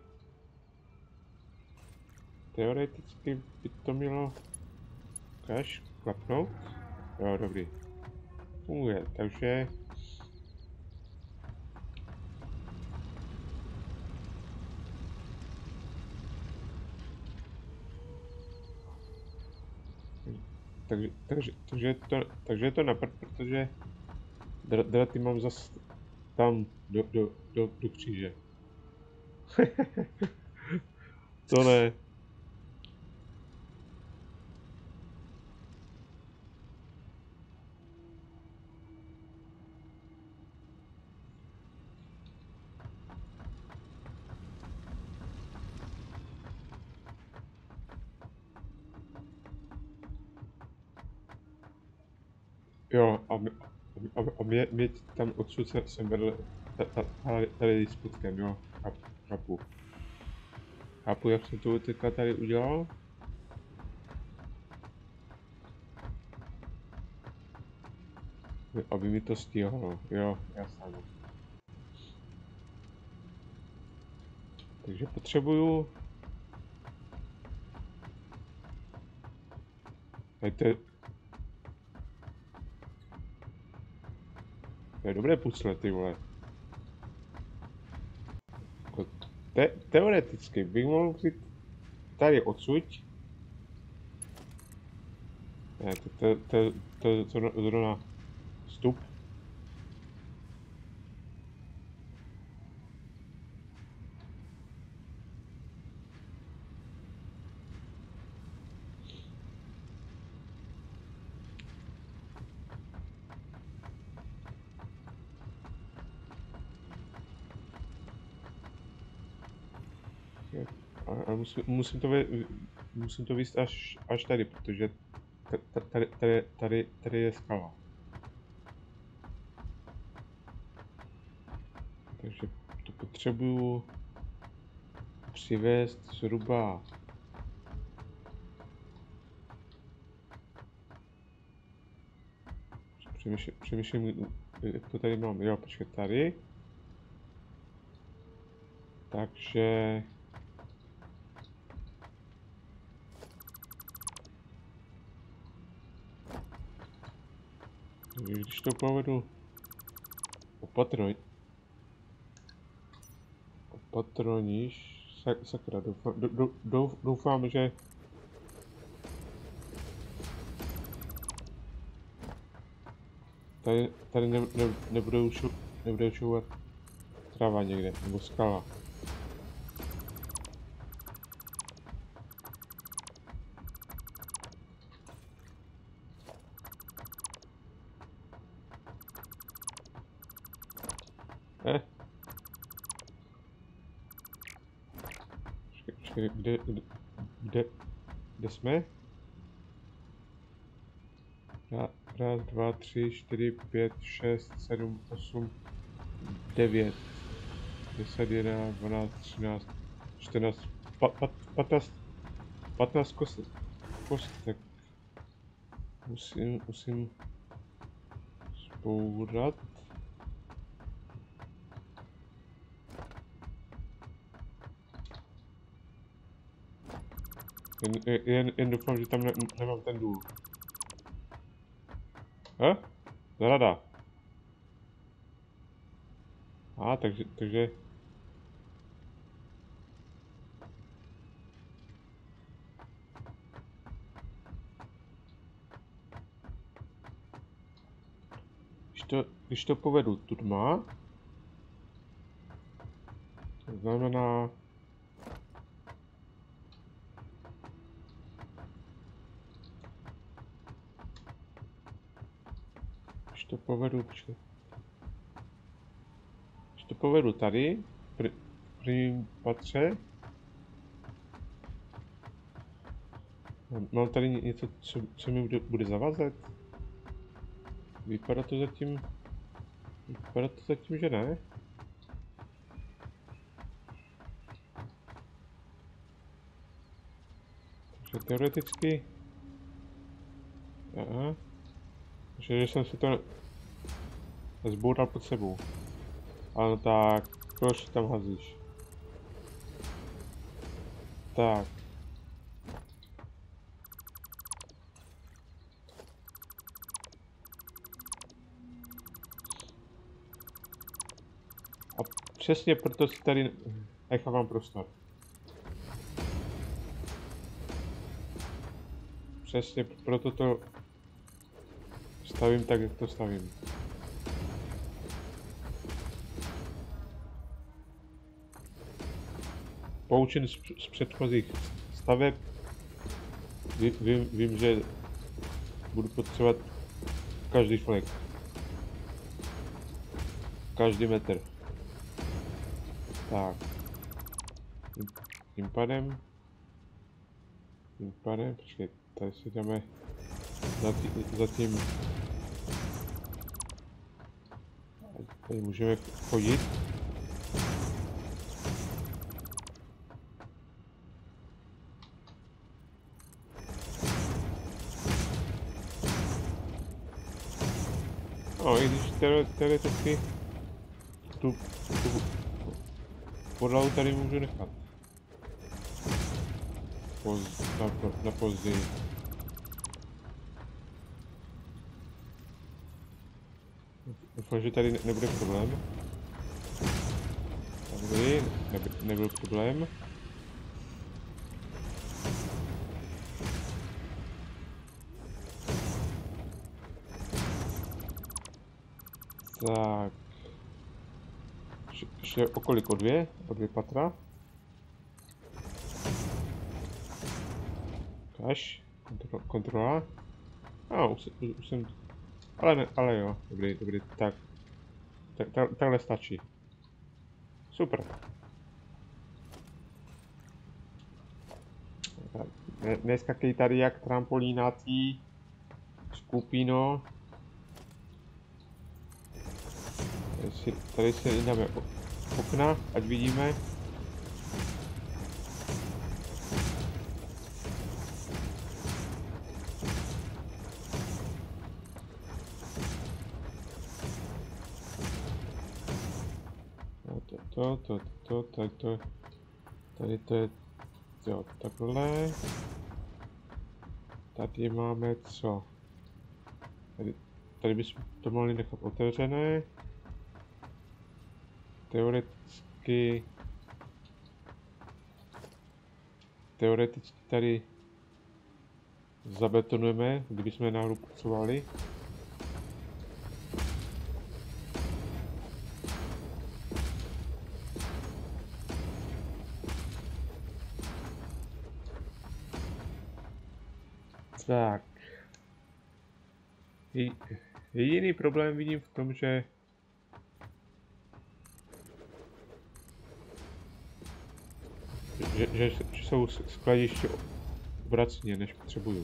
teoreticky by to mělo kaž klapnout. Jo, dobrý. Funguje, takže... Takže, takže, takže, to, takže je to napad, protože draty mám zas tam do, do, do, do kříže. To ne. Jo, a, my, a, a mě, mě tam odsud jsem, jsem vedl ta- ta- tady, tady s putkem, jo, Cháp- chápu. Chápu, jak jsem to teďka tady udělal. Aby mi to stihlo, jo, jasně. Takže potřebuju... Tady to je... To je dobré pucle, ty vole. Jako te, teoreticky bych mohl vzít tady odsud. Ne, to, to, to, to je zrovna vstup. A, a musím, musím, to vy, musím to víc až, až tady, protože tady, tady, tady, tady je skala. Takže to potřebuju přivést zhruba přemýšlím, přemýšlím, jak to tady mám. Jo, počkej, tady. Takže když to povedu opatrně, opatrníš, sakra, doufám, doufám, doufám, že tady, tady ne, ne, nebude už nebude učovat tráva někde, nebo skala. Eh? Počkej, počkej, kde, kde, kde, kde jsme? Raz, dva, tři, čtyři, pět, šest, sedm, osm, devět, deset, jedenáct, dvanáct, třináct, čtrnáct, patnáct, patnáct kostek. Kostek. Musím, musím zbourat. Jen, jen, jen doufám, že tam ne, nemám ten důl. Eh? Zrada. A, ah, takže, takže... Když to, když to povedu tudma, to znamená... Když to povedu, počkej. Když to povedu tady, v prvním patře, mám tady něco, co, co mi bude, bude zavazet? Vypadá to zatím... Vypadá to zatím, že ne. Takže teoreticky... Aha. Takže jsem si to zboural pod sebou. Ale tak, proč tam hazíš? Tak. A přesně proto si tady nechávám prostor. Přesně proto to stavím tak, jak to stavím. Poučen z, z předchozích staveb, ví, vím, vím, že budu potřebovat každý flek. Každý metr. Tak. Tím pádem... Tím pádem, počkej, tady si dáme zatím, zatím Tady můžeme chodit. No, i když teoreticky tu, tu podlahu tady můžu nechat. Poz, na, na později. Doufám, že tady nebude problém. Tady neby, nebyl problém. Tak. Ještě o kolik? O dvě? O dvě patra? Kaš. Kontro, kontrola. A, ah, už, už jsem... Ale ne, ale jo. Dobrý, dobrý. Tak. tak, tak takhle stačí. Super. Ne, neskakej tady jak trampolínátí skupino. Tady si, tady si dáme okna, ať vidíme. To, to, to, to, to, tady to je, jo, takhle. Tady máme co? Tady, tady bychom to mohli nechat otevřené. Teoreticky... Teoreticky tady zabetonujeme, kdybychom náhodou potřebovali. Tak. Jediný problém vidím v tom, že že, že, že jsou skladiště obráceně, než potřebuju.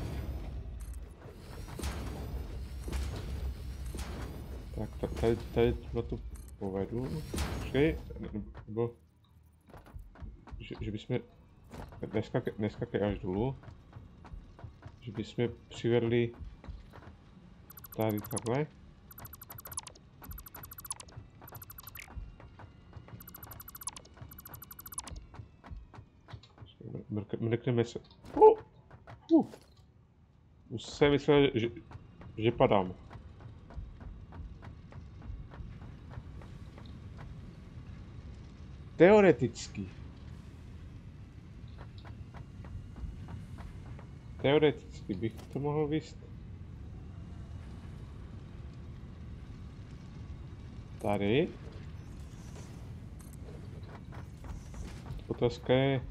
Tak, tak tady, tady na to povedu. Počkej, nebo že, že bychom neskakali neskakaj až dolů. Že bychom přivedli tady takhle. Mrkneme se. Uh, uh. Už jsem myslel, že, že padám. Teoreticky. Teoreticky bych to mohl vyst. Tady. Otázka je...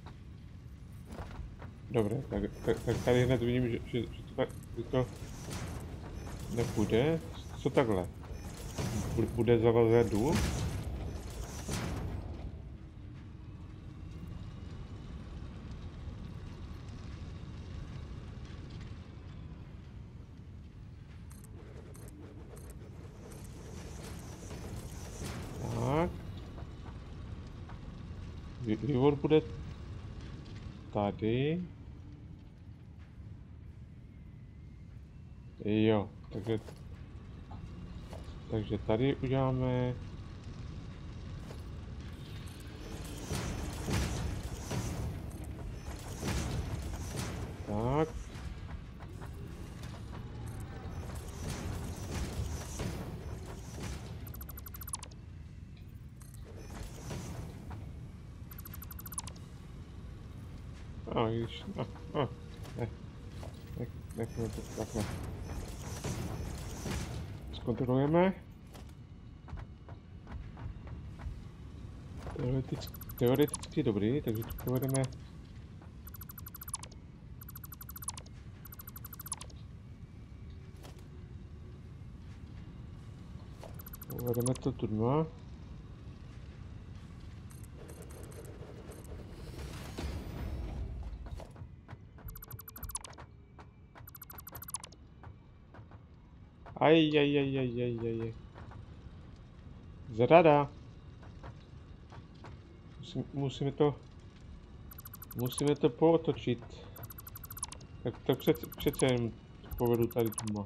Dobré, tak, tak, tak tady hned vidím, že, že, že, to, že to nepůjde. Co takhle? Bude zavazet důl? Tak. Vývod bude tady. Jo, takže, takže tady uděláme tak. A když, a, a, ne, ne, nechme to takhle. Zkontrolujeme. Teoreticky, teoreticky dobrý, takže to povedeme. Povedeme to tu dma. Aj, aj, aj, aj, aj, aj, aj. Zrada. Musím, musíme to... Musíme to pootočit. Tak to přece, přece jen povedu tady doma.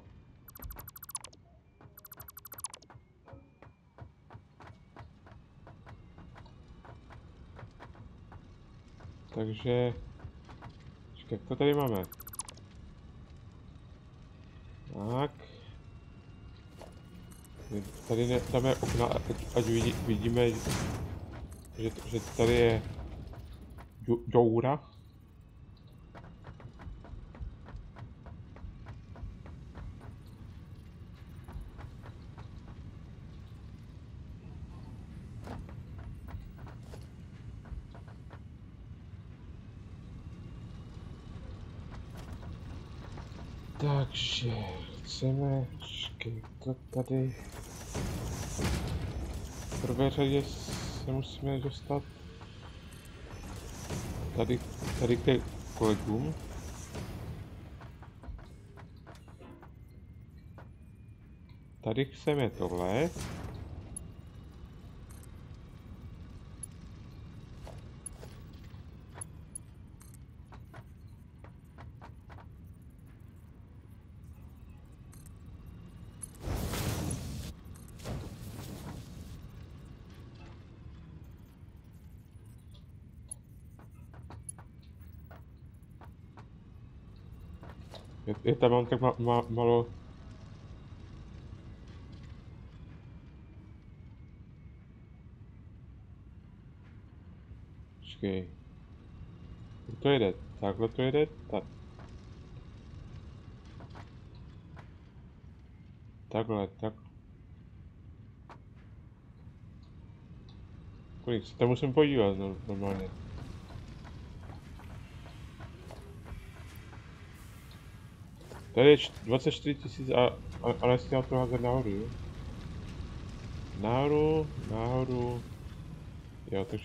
Takže... Počkej, jak to tady máme? Tak. Tady dáme okna, ať, ať vidí, vidíme, že, že tady je doura. Takže chceme, počkej, to tady, v prvé řadě se musíme dostat tady, tady ke kolegům. Tady chceme tohle. Je, je tam mám tak ma, ma, malo... Počkej. To jede, takhle to jede, tak. Takhle, tak. Kolik se tam musím podívat no, normálně. Tady je dvacet čtyři tisíc a, a, ale chtěl to házet nahoru, jo? Nahoru, nahoru. Jo, takže...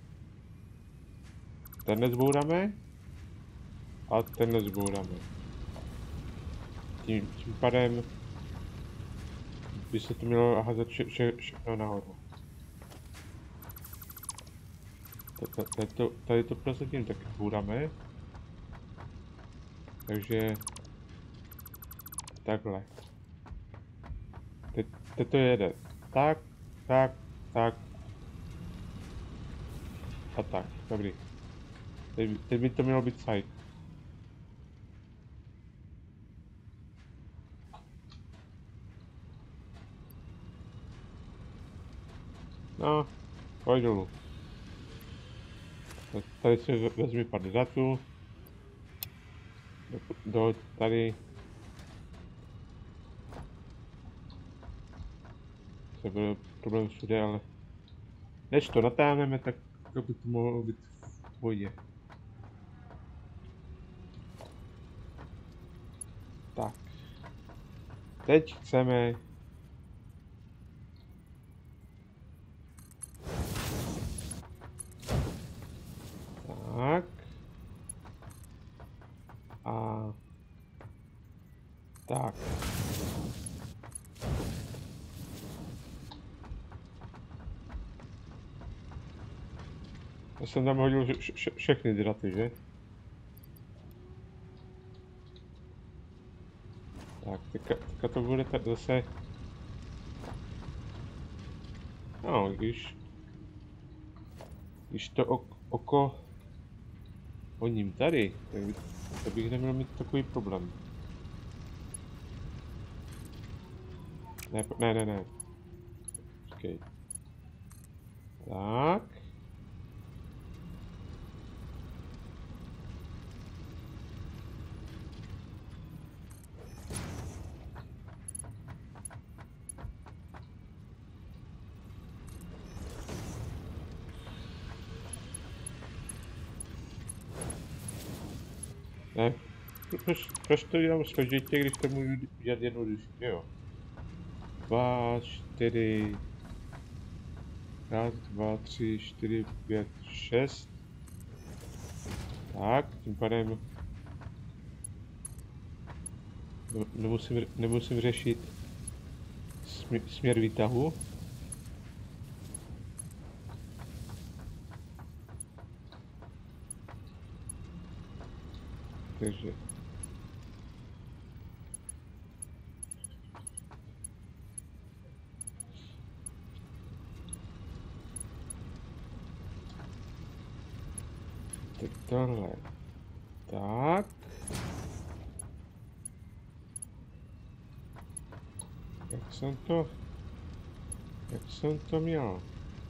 Tenhle zbouráme. A tenhle zbouráme. Tím, tím pádem... by se to mělo házet vše, vše, všechno nahoru. Tady to, tady to prozatím taky zbouráme. Takže... Takhle. Teď, teď to jede. Tak, tak, tak. A tak, dobrý. Teď, teď by to mělo být side. No, pojď dolů. Tady si vezmi pár dratů. Do, do tady. To byl problém všude, ale než to natáhneme, tak to by to mohlo být v pohodě. Tak. Teď chceme tak. A tak. Já jsem tam hodil vše, vše, všechny draty, že? Tak, teďka, teďka to bude tak zase... No, když... Když to ok, oko... Honím tady, tak by, to bych neměl mít takový problém. Ne, ne, ne, ne. Počkej. Tak. Ne, proč, proč to dělám složitě, když to můžu dělat jednoduše, jo. Dva, čtyři... Raz, dva, tři, čtyři, pět, šest. Tak, tím pádem... Nemusím, nemusím řešit směr výtahu. Takže... Tak tohle. Tak. Jak jsem to... Jak jsem to měl?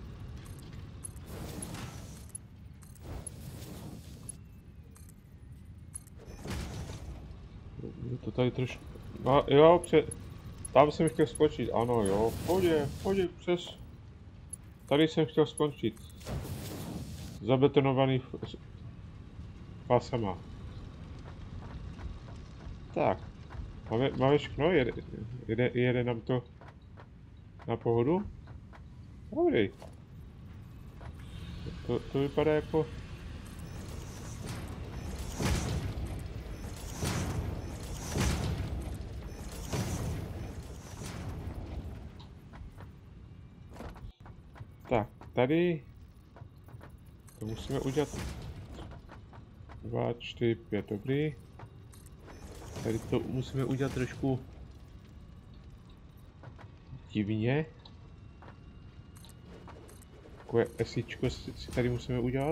To tady trošku... No, jo, před... Tam jsem chtěl skočit, ano jo, v pohodě, v pohodě, přes... Tady jsem chtěl skončit. Zabetonovaný pásama. Tak. Máme, máme všechno? Jede, jede, jede nám to na pohodu? Dobrý. To, to vypadá jako... Tak, tady... To musíme udělat... Dva, čtyři, pět, dobrý. Tady to musíme udělat trošku... divně. Takové esíčko si tady musíme udělat.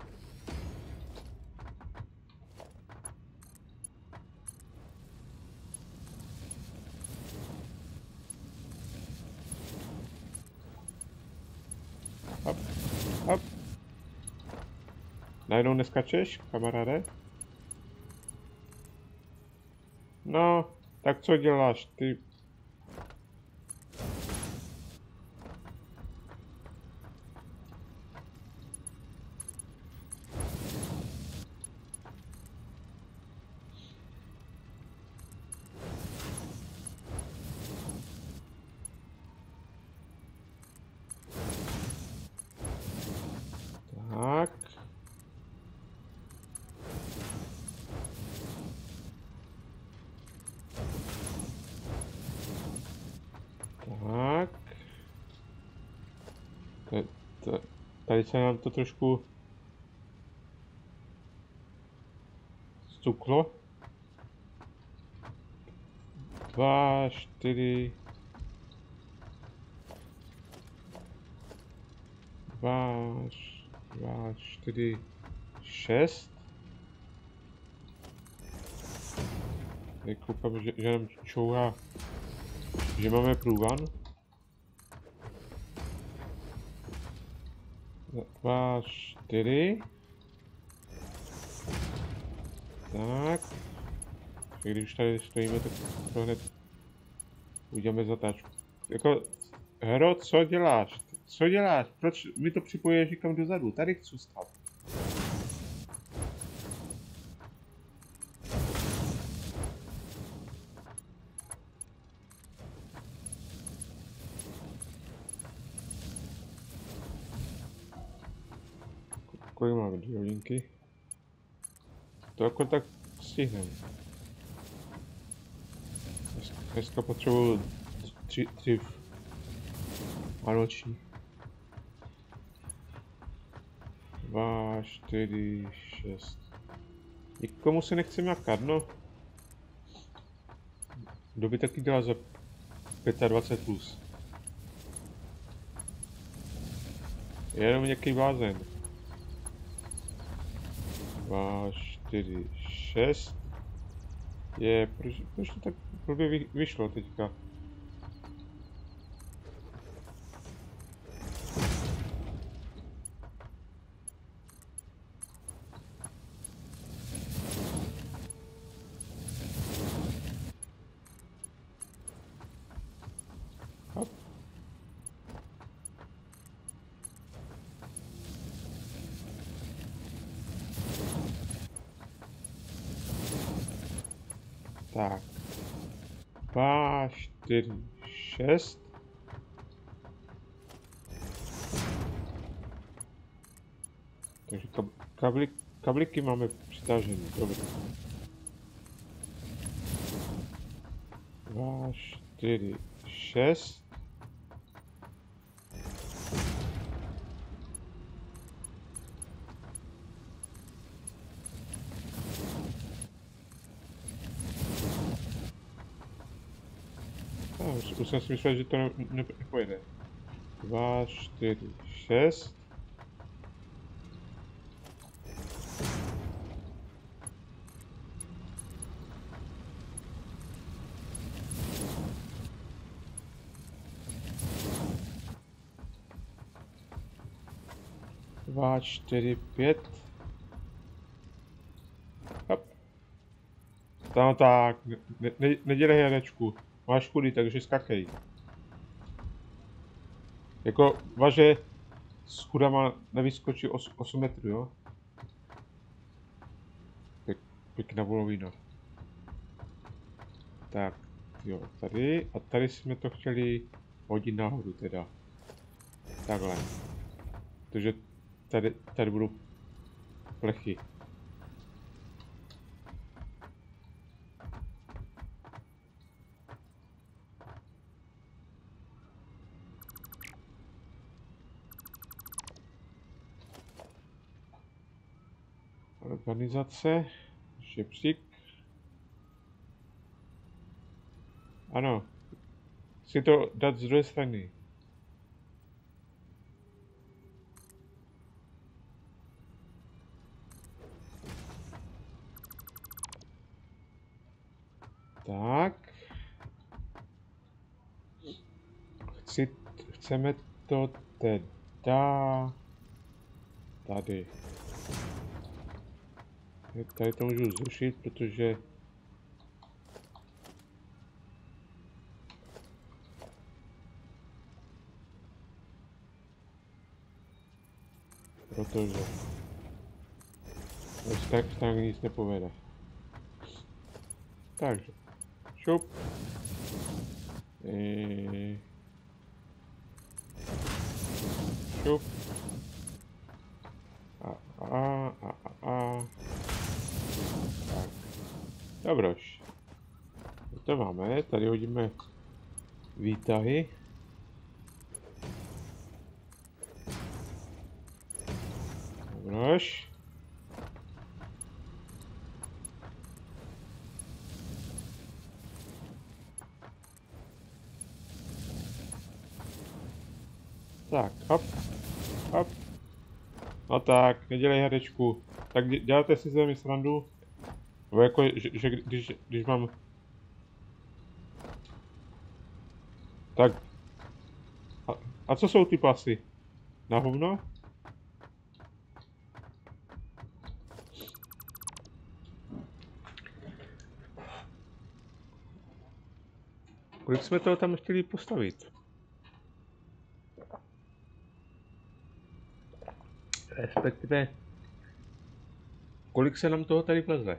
Hop, hop. Najednou neskačeš, kamaráde? No, tak co děláš, ty? Tak. Tak. Tady se nám to trošku stuklo. Dva, čtyři. Dva, dva, čtyři, šest. Tady koukám, že, že nám čouhá, že máme průvan. Dva, čtyři. Tak. Když už tady stojíme, tak to hned uděláme zatáčku. Jako, hero, co děláš? Co děláš? Proč mi to připojuješ někam dozadu? Tady chci stát. Kolik máme? Dvě hodinky. To jako tak stihneme. Dneska potřebuji tři, tři vánoční. Dva, čtyři, šest. Nikomu se nechce makat, no. Kdo by taky dělal za dvacet pět plus? Jenom nějaký blázen. Dva, čtyři, šest. Je, proč, proč to tak blbě vy, vyšlo teďka? Hop. Tak. Dva, čtyři, šest. Takže kab kabli kabliky máme přitažený, dobře. Dva, čtyři, šest. už, už jsem si myslel, že to ne, ne, nepojede. Dva, čtyři, šest. Dva, čtyři, pět. Hop. Tam tak, ne, ne, nedělej Janečku. Máš kudy, takže skakej. Jako važe s chudama nevyskočí osm metrů, jo? Pěk, pěkná volovina. Tak, jo, tady. A tady jsme to chtěli hodit nahoru teda. Takhle. Takže tady, tady budou plechy. Organizace, šepřík. Ano, chci to dát z druhé strany. Tak. Chci, chceme to teda tady. Tady to můžu zrušit, protože protože už tak tak nic nepovede. Takže šup. I... šup. A, a, a, a, a. Tak. Dobroš. To máme, tady hodíme výtahy. Dobroš. Tak, hop, hop. No tak, nedělej hadečku. Tak děláte si ze mě srandu? Nebo jako, že, že když, když mám... Tak... A, a co jsou ty pasy? Na hovno? Kolik jsme toho tam chtěli postavit? Respektive... Kolik se nám toho tady vleze?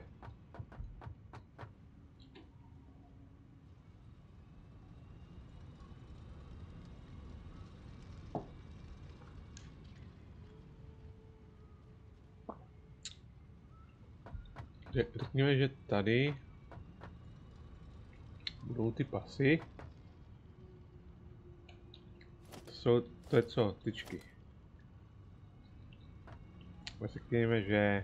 Řekněme, že tady budou ty pasy. To jsou, to je co? Tyčky. Řekněme, že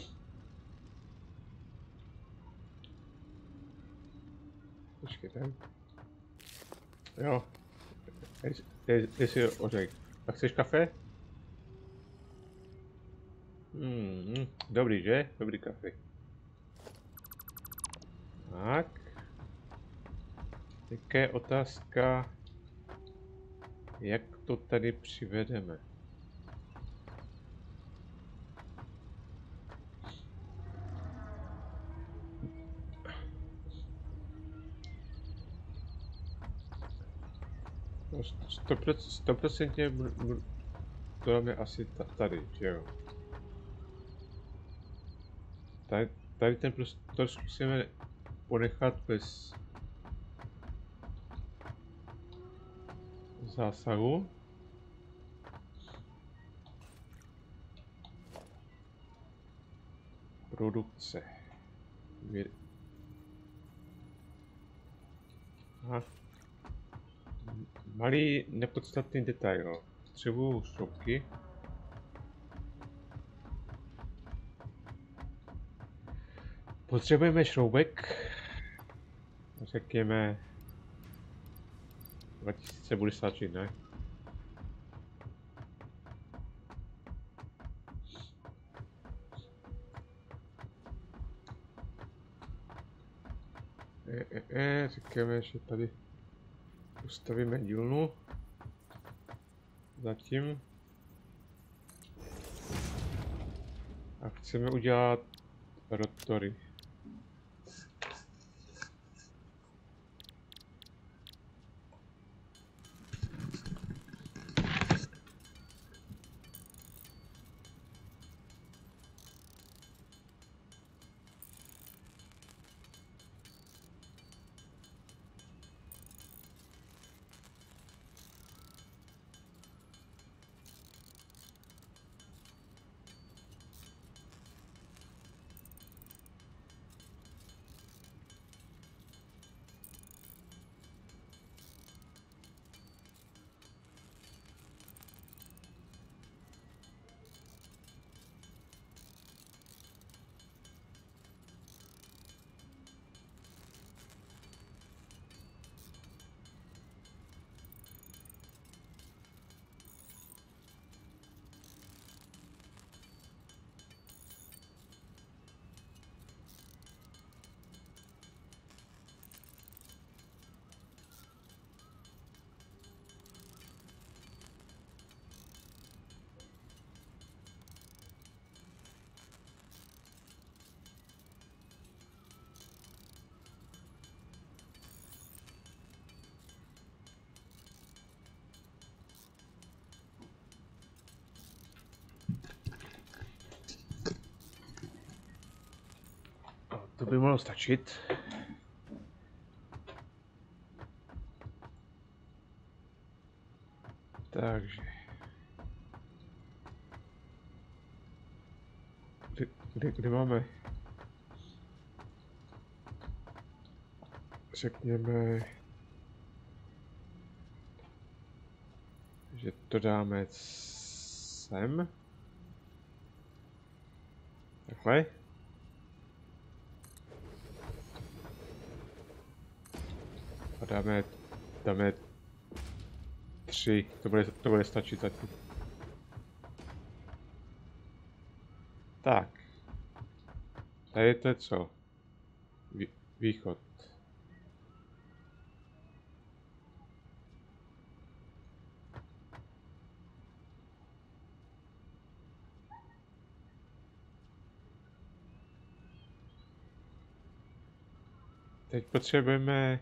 počkej, ten. Jo. Jestli ořek. A chceš kafe? Hmm, dobrý, že? Dobrý kafe. Tak. Jaká je otázka, jak to tady přivedeme? Stoprocentně to dáme asi tady, že jo? Tady, tady ten prostor zkusíme ponechat bez zásahu. Produkce. Aha. Malý nepodstatný detail. Potřebuju šroubky. Potřebujeme šroubek. Řekněme dva tisíce bude stačit, ne? E, e, e, říkáme, že tady ustavíme dílnu. Zatím. A chceme udělat rotory. To by mohlo stačit. Takže. Kde, kde, kde máme? Řekněme, že to dáme sem. Takhle. A dáme, dáme tři, to bude, to bude stačit zatím. Tak. Tady to je co? Vý, východ. Teď potřebujeme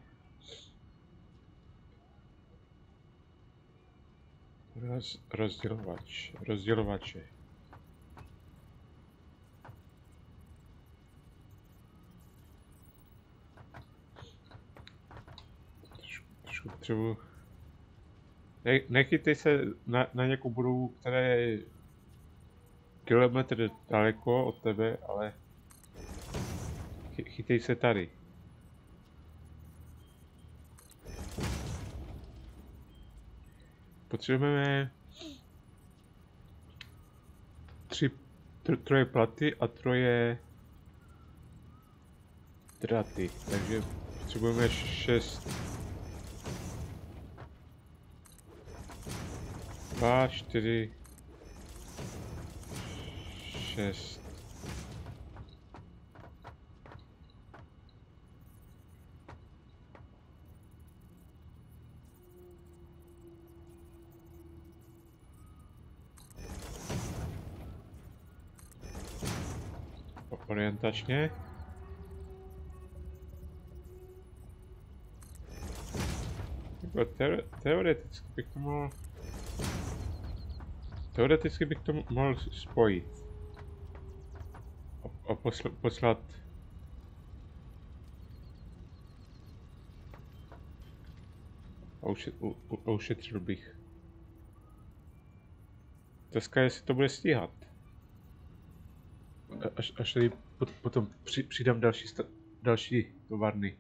roz, rozdělovač, rozdělovače. Trošku, trošku potřebuji. Ne, nechytej se na, na nějakou budovu, která je kilometr daleko od tebe, ale chy, chytej se tady. Potřebujeme tři, tr, troje platy a troje dráty, takže potřebujeme šest. Dva, čtyři, šest. Orientačně. Teore teoreticky bych to mohl... Teoreticky bych to mohl spojit. A, a posl poslat... A, ušet u u ušetřil bych. Dneska jestli to bude stíhat. Až, až tady pot, potom při, přidám další, další továrny.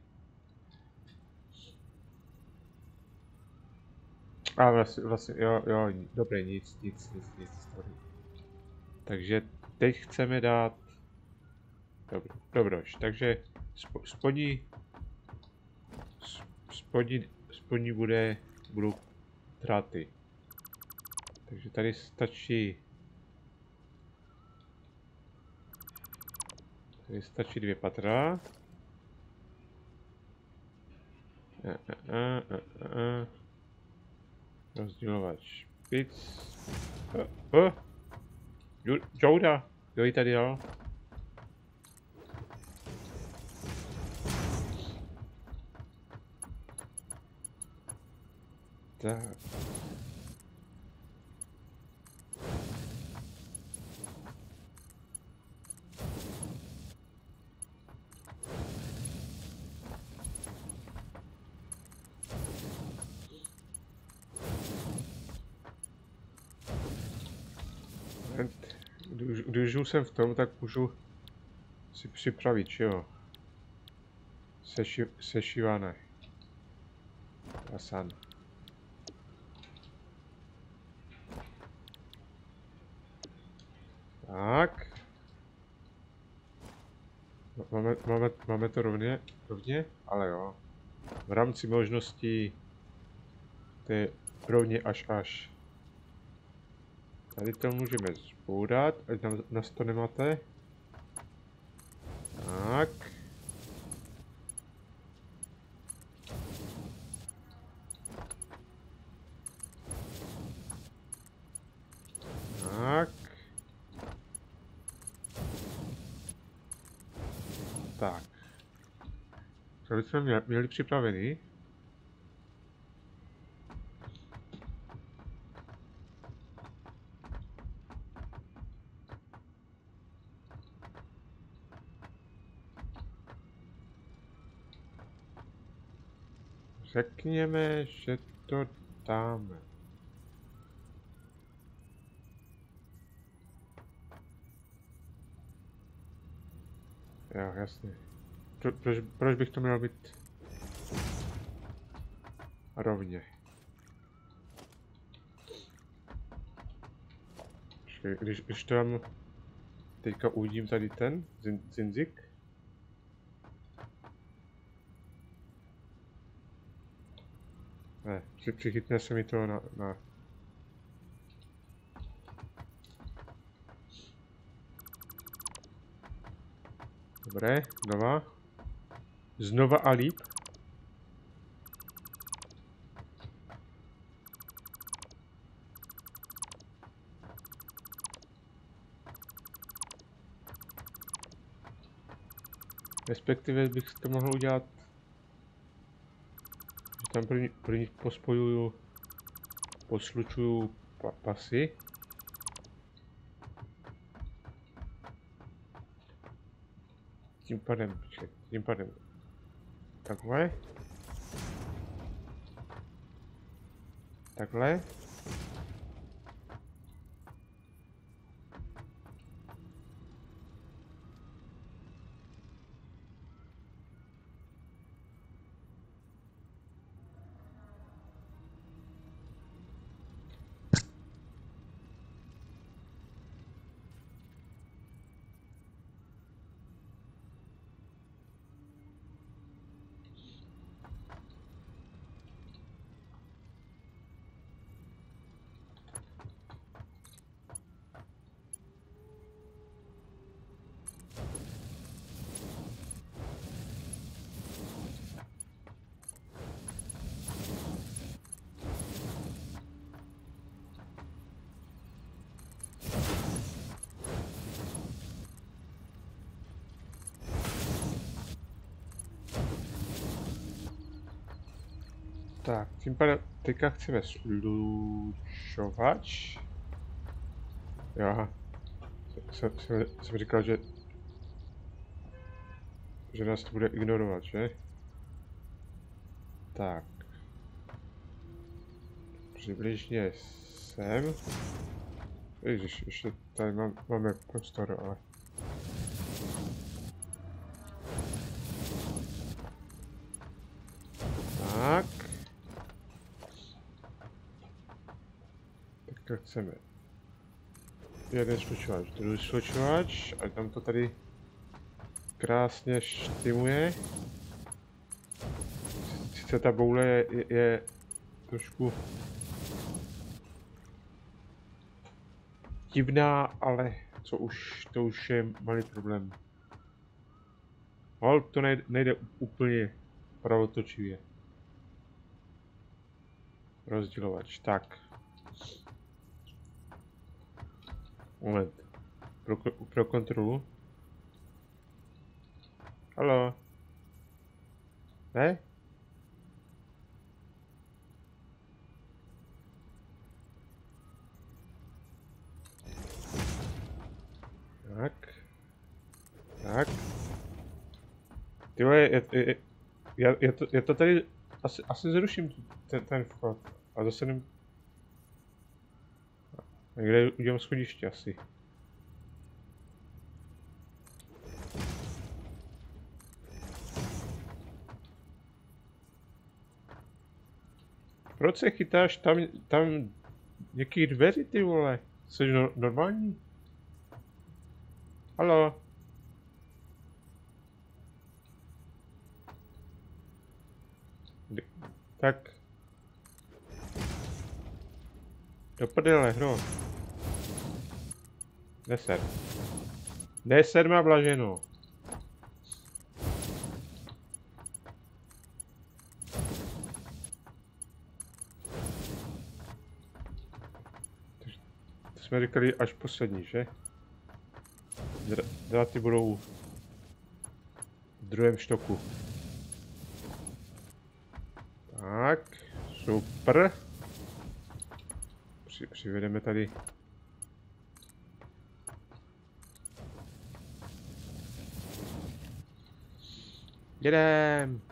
A vlastně, vlastně, jo, jo, dobré, nic, nic, nic, nic. Takže teď chceme dát... Dobro, dobrož, takže spo, spodní... Spodní, spodní bude budou dráty. Takže tady stačí... Tady stačí dvě patra. A, a, a, a, a. Rozdělovač špic. Uh, uh. Jouda, jo ji tady dal. Tak. Když, když už jsem v tom, tak můžu si připravit, že jo? Seši, sešívané. Asan. Tak. Máme, máme, máme to rovně, rovně, ale jo. V rámci možností to je rovně až až. Tady to můžeme zbourat, ať nás to nemáte. Tak. Tak. Tak. Co bychom měli, měli připravený? Řekněme, že to dáme. Jo, jasně. Pro, proč, proč bych to měl být rovně? Když, když to tam teďka uvidím tady ten zin, zinzik. Ne, přichytne se mi to na, na... Dobré, znova. Znova a líp. Respektive bych to mohl udělat, že tam první, první pospojuju, poslučuju pa, pasy. Tím pádem, počkej, tím pádem. Takhle. Takhle. Tak, tím pádem teďka chceme slučovač. Jo, jsem, jsem, jsem říkal, že že nás to bude ignorovat, že? Tak. Přibližně sem. Ježiš, ještě tady mám, máme prostor, ale... Tak. Tak chceme. Jeden slučovač, druhý slučovač, a tam to tady krásně štimuje. Sice ta boule je, je trošku divná, ale co už, to už je malý problém. Ale to nejde, nejde úplně pravotočivě. Rozdělovač, tak. Moment. Pro, pro kontrolu. Haló. Ne? Tak. Tak. Ty vole, je, je, je, já, já, to, já to tady asi, asi zruším ten, ten vchod. A zase nem... Někde udělám schodiště asi. Proč se chytáš tam, tam nějaký dveři, ty vole? Jsi no, normální? Haló? Tak. Do prdele, hro. Neser. Neser má blaženo. To jsme říkali až poslední, že? Dráty budou v druhém štoku. Tak, super. Při, přivedeme tady. Jedem.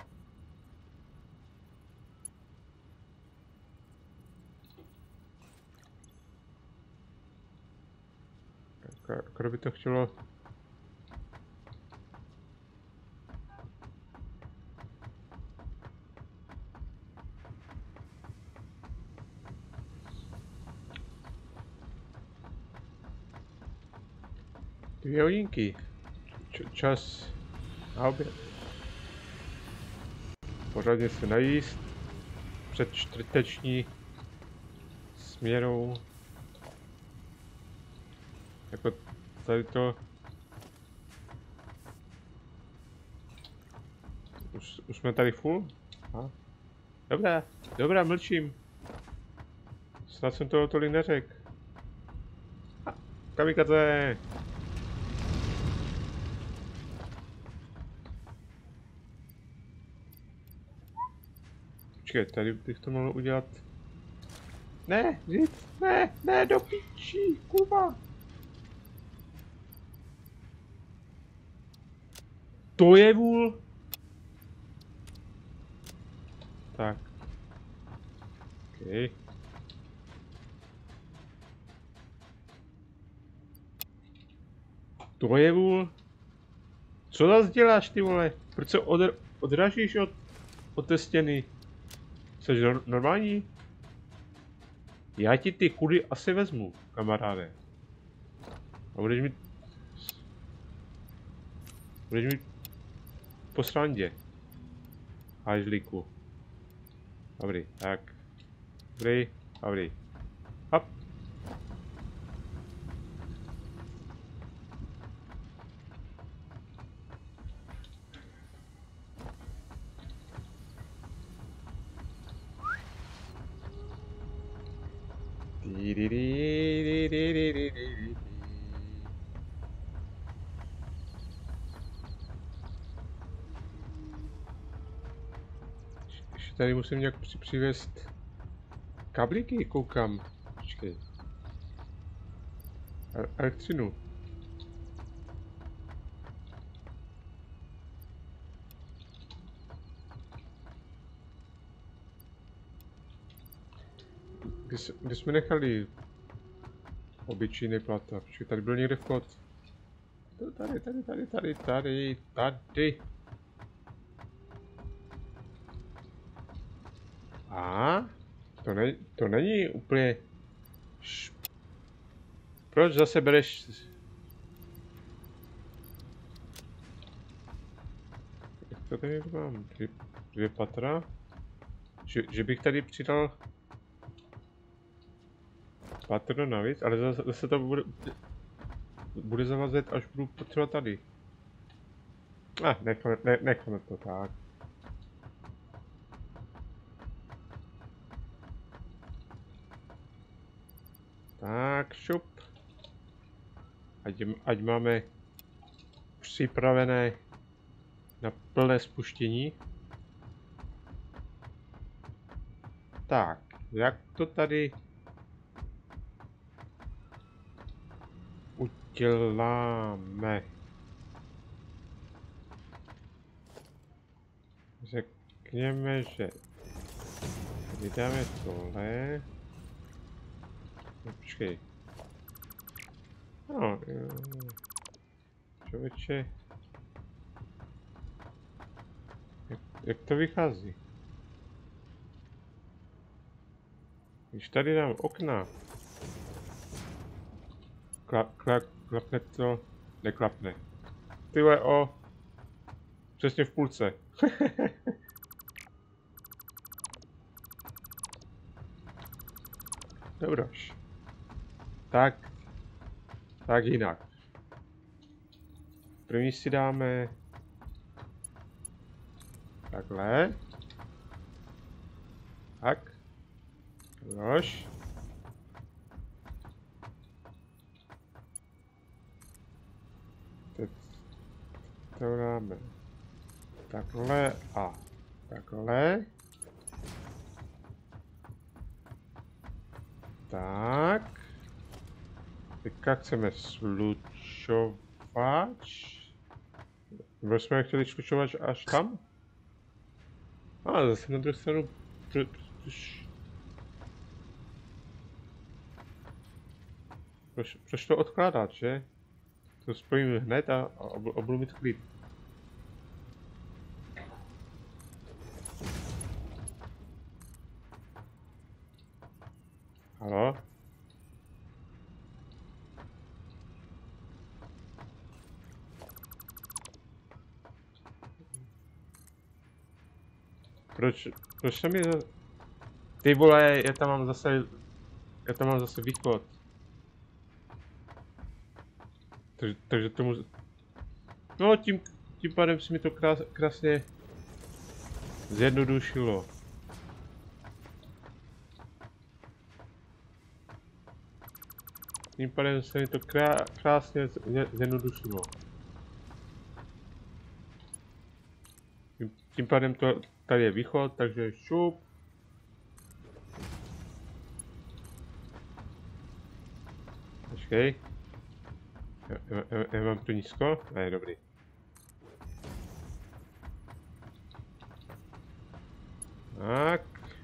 Akorát by to chtělo. Dvě hodinky. Č čas na oběd. Pořádně se najíst. Před čtvrteční směrou. Jako tady to. Už, už jsme tady full? Aha. Dobrá, dobrá, mlčím. Snad jsem toho tolik neřekl. Kamikaze! Počkej, tady bych to mohl udělat. Ne, říct, ne, ne, do pičí, kurva. To je vůl. Tak. Okay. To je vůl. Co zase děláš, ty vole? Proč se odr odražíš od, od té stěny? Jsi nor normální? Já ti ty kudy asi vezmu, kamaráde. A budeš mít... Budeš mít... po srandě. Hážlíku. Dobrý, tak. Dobrý, dobrý. Hop. Ještě tady musím nějak při přivést kablíky, koukám. Počkej. Elektřinu. Kde, kde jsme nechali obyčejný plata? Počkej, tady byl někde vchod. Tady, tady, tady, tady, tady, tady. A to, ne, to není úplně... Š... Proč zase bereš... Jak to tady mám? Dvě, dvě patra? že, že bych tady přidal patro navíc, ale zase, zase to bude, bude zavazet, až budu potřebovat tady. A, ah, necháme, ne, necháme to tak. Tak, šup. Ať, ať máme připravené na plné spuštění. Tak, jak to tady uděláme? Řekněme, že vydáme tohle. No, počkej. No, člověče. Jak, jak to vychází? Když tady dám okna, kla, kla, klapne to, neklapne. Tyhle o, přesně v půlce. Dobroš. Tak, tak jinak. První si dáme takhle. Tak. Dobroš. Teď to dáme takhle a takhle. Tak. Teďka chceme slučovač. Nebo jsme chtěli slučovač až tam? A ah, zase na druhou stranu. Proč, proč to odkládat, že? To spojím hned a, a, a budu mít klid. Halo? Proč, proč tam je... Ty vole, já tam mám zase... Já tam mám zase východ. Takže, takže tomu... No tím, tím pádem se mi to krás, krásně... zjednodušilo. Tím pádem se mi to krá, krásně zjednodušilo. Tím, tím pádem to tady je východ, takže šup. Počkej. Já, já, já mám tu nízko? Ne, dobrý. Tak.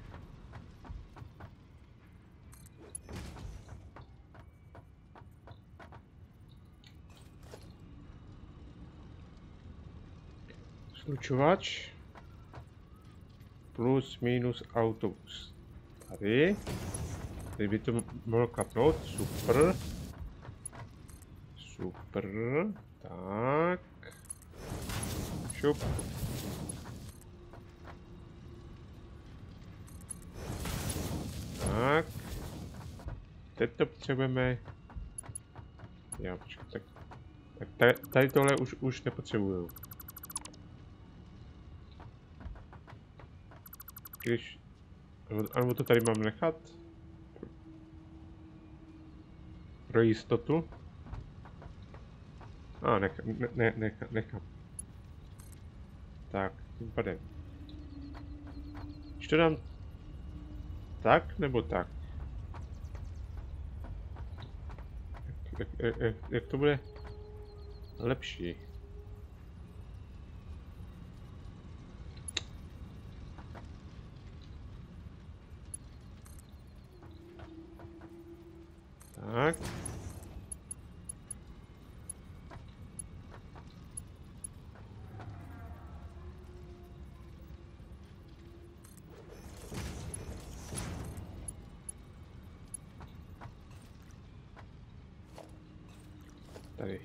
Slučovač. Plus, minus, autobus. Tady. Tady by to mohlo klapnout. Super. Super. Tak. Šup. Tak. Teď to potřebujeme. Já počkej, tak. Tak tady, tady tohle už, už nepotřebuju. Když... Ano, to tady mám nechat. Pro jistotu. A, ah, nechám, ne, ne, nechám, nechám. Tak, tím pádem. Když to dám tak, nebo tak? Jak, jak, jak, jak to bude lepší? Tak. Tady.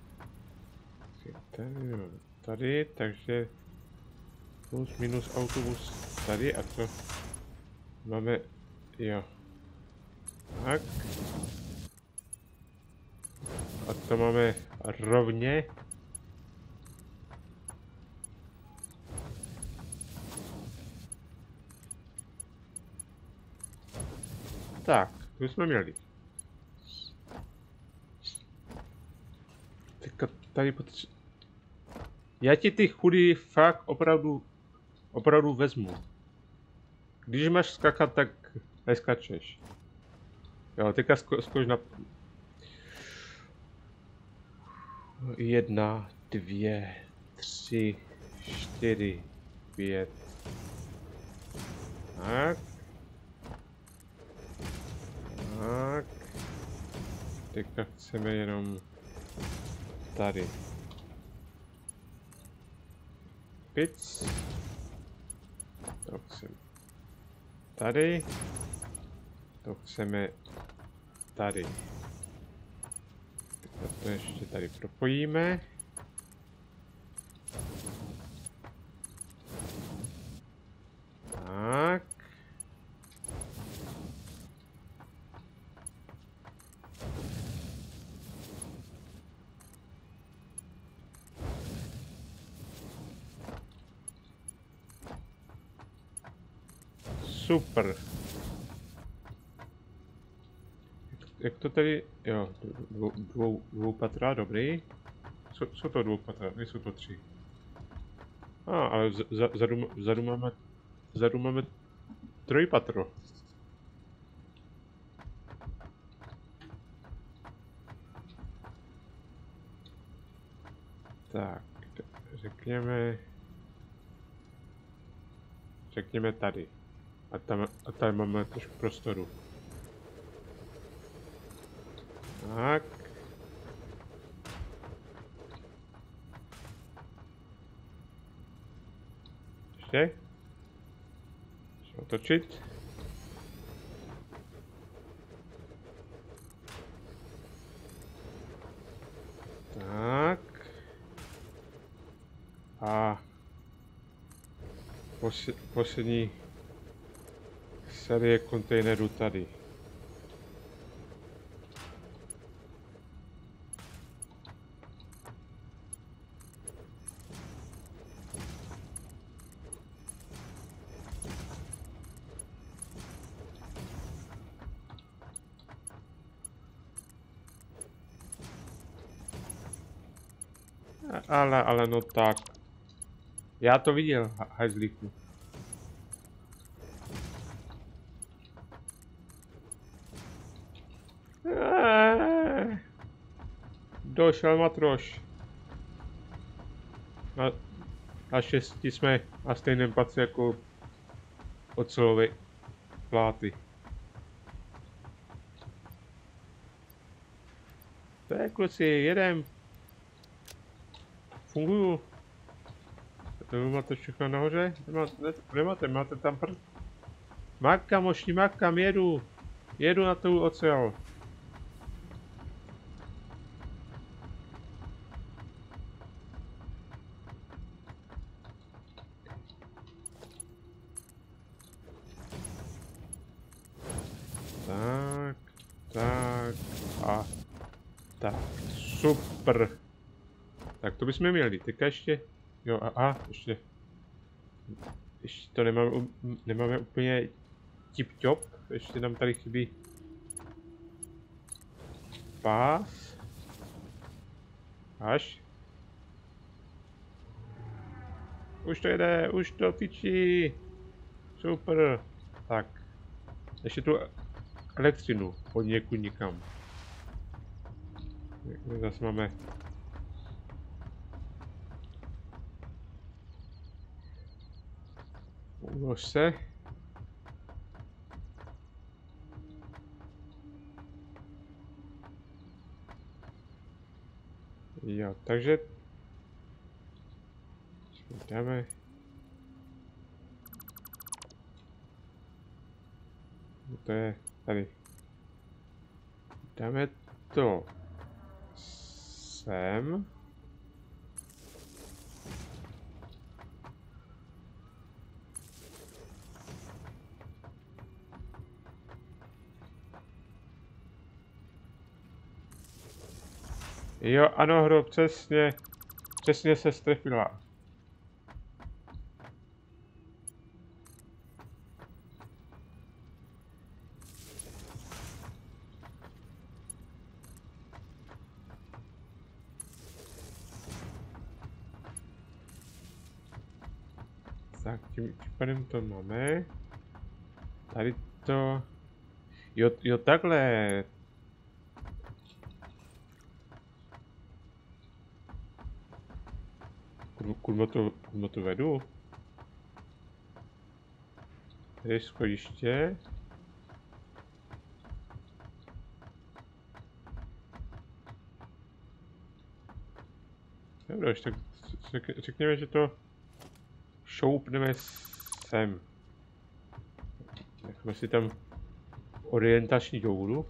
Tady, tady, takže plus minus autobus tady a to Máme, jo. Tak. A to máme rovně. Tak, tu jsme měli. Teďka tady potřebuji. Já ti ty chudy fakt opravdu, opravdu vezmu. Když máš skakat, tak neskačeš. Jo, teďka zko, zkoč na... Jedna, dvě, tři, čtyři, pět. Tak. Tak. Teďka chceme jenom tady. Pic. To chceme tady. To chceme tady. Teďka to ještě tady propojíme. Tak. Super. Jak to tady, jo, dvou, dvou, dvou patra, dobrý. Co, co to dvou patra, nejsou to tři. A, ah, ale za, vzadu, vzadu máme, vzadu máme trojpatro. Tak, řekněme, řekněme tady. A tam, a tady máme trošku prostoru. Tak. Ještě. Ještě otočit. Tak. A posl poslední série kontejnerů tady. Ale, ale no tak. Já to viděl, hajzlíku. Došel matroš. Na, naštěstí jsme na stejném patře jako ocelové pláty. Tak kluci, jedem. Funguju. To máte všechno nahoře? Nemáte, nemáte, máte tam prd. Makám, mošni makám, jedu. Jedu na tu ocel. Tak, tak a tak. Super. Tak to bychom měli. Teďka ještě. Jo, a, a ještě. Ještě to nemáme, nemáme úplně tip-top. Ještě nám tady chybí pás. Až. Už to jede, už to pičí. Super. Tak. Ještě tu elektřinu od někud nikam. Zase máme. Ulož se. Jo, takže dáme to je tady. Dáme to sem. Jo, ano, hro, přesně. Přesně se strefila. Tak, tím, tím pádem to máme. Tady to... Jo, jo, takhle. Kudy to, kudy to vedu? Tady je schodiště. Dobře, tak řekněme, že to šoupneme sem. Necháme si tam orientační doulu.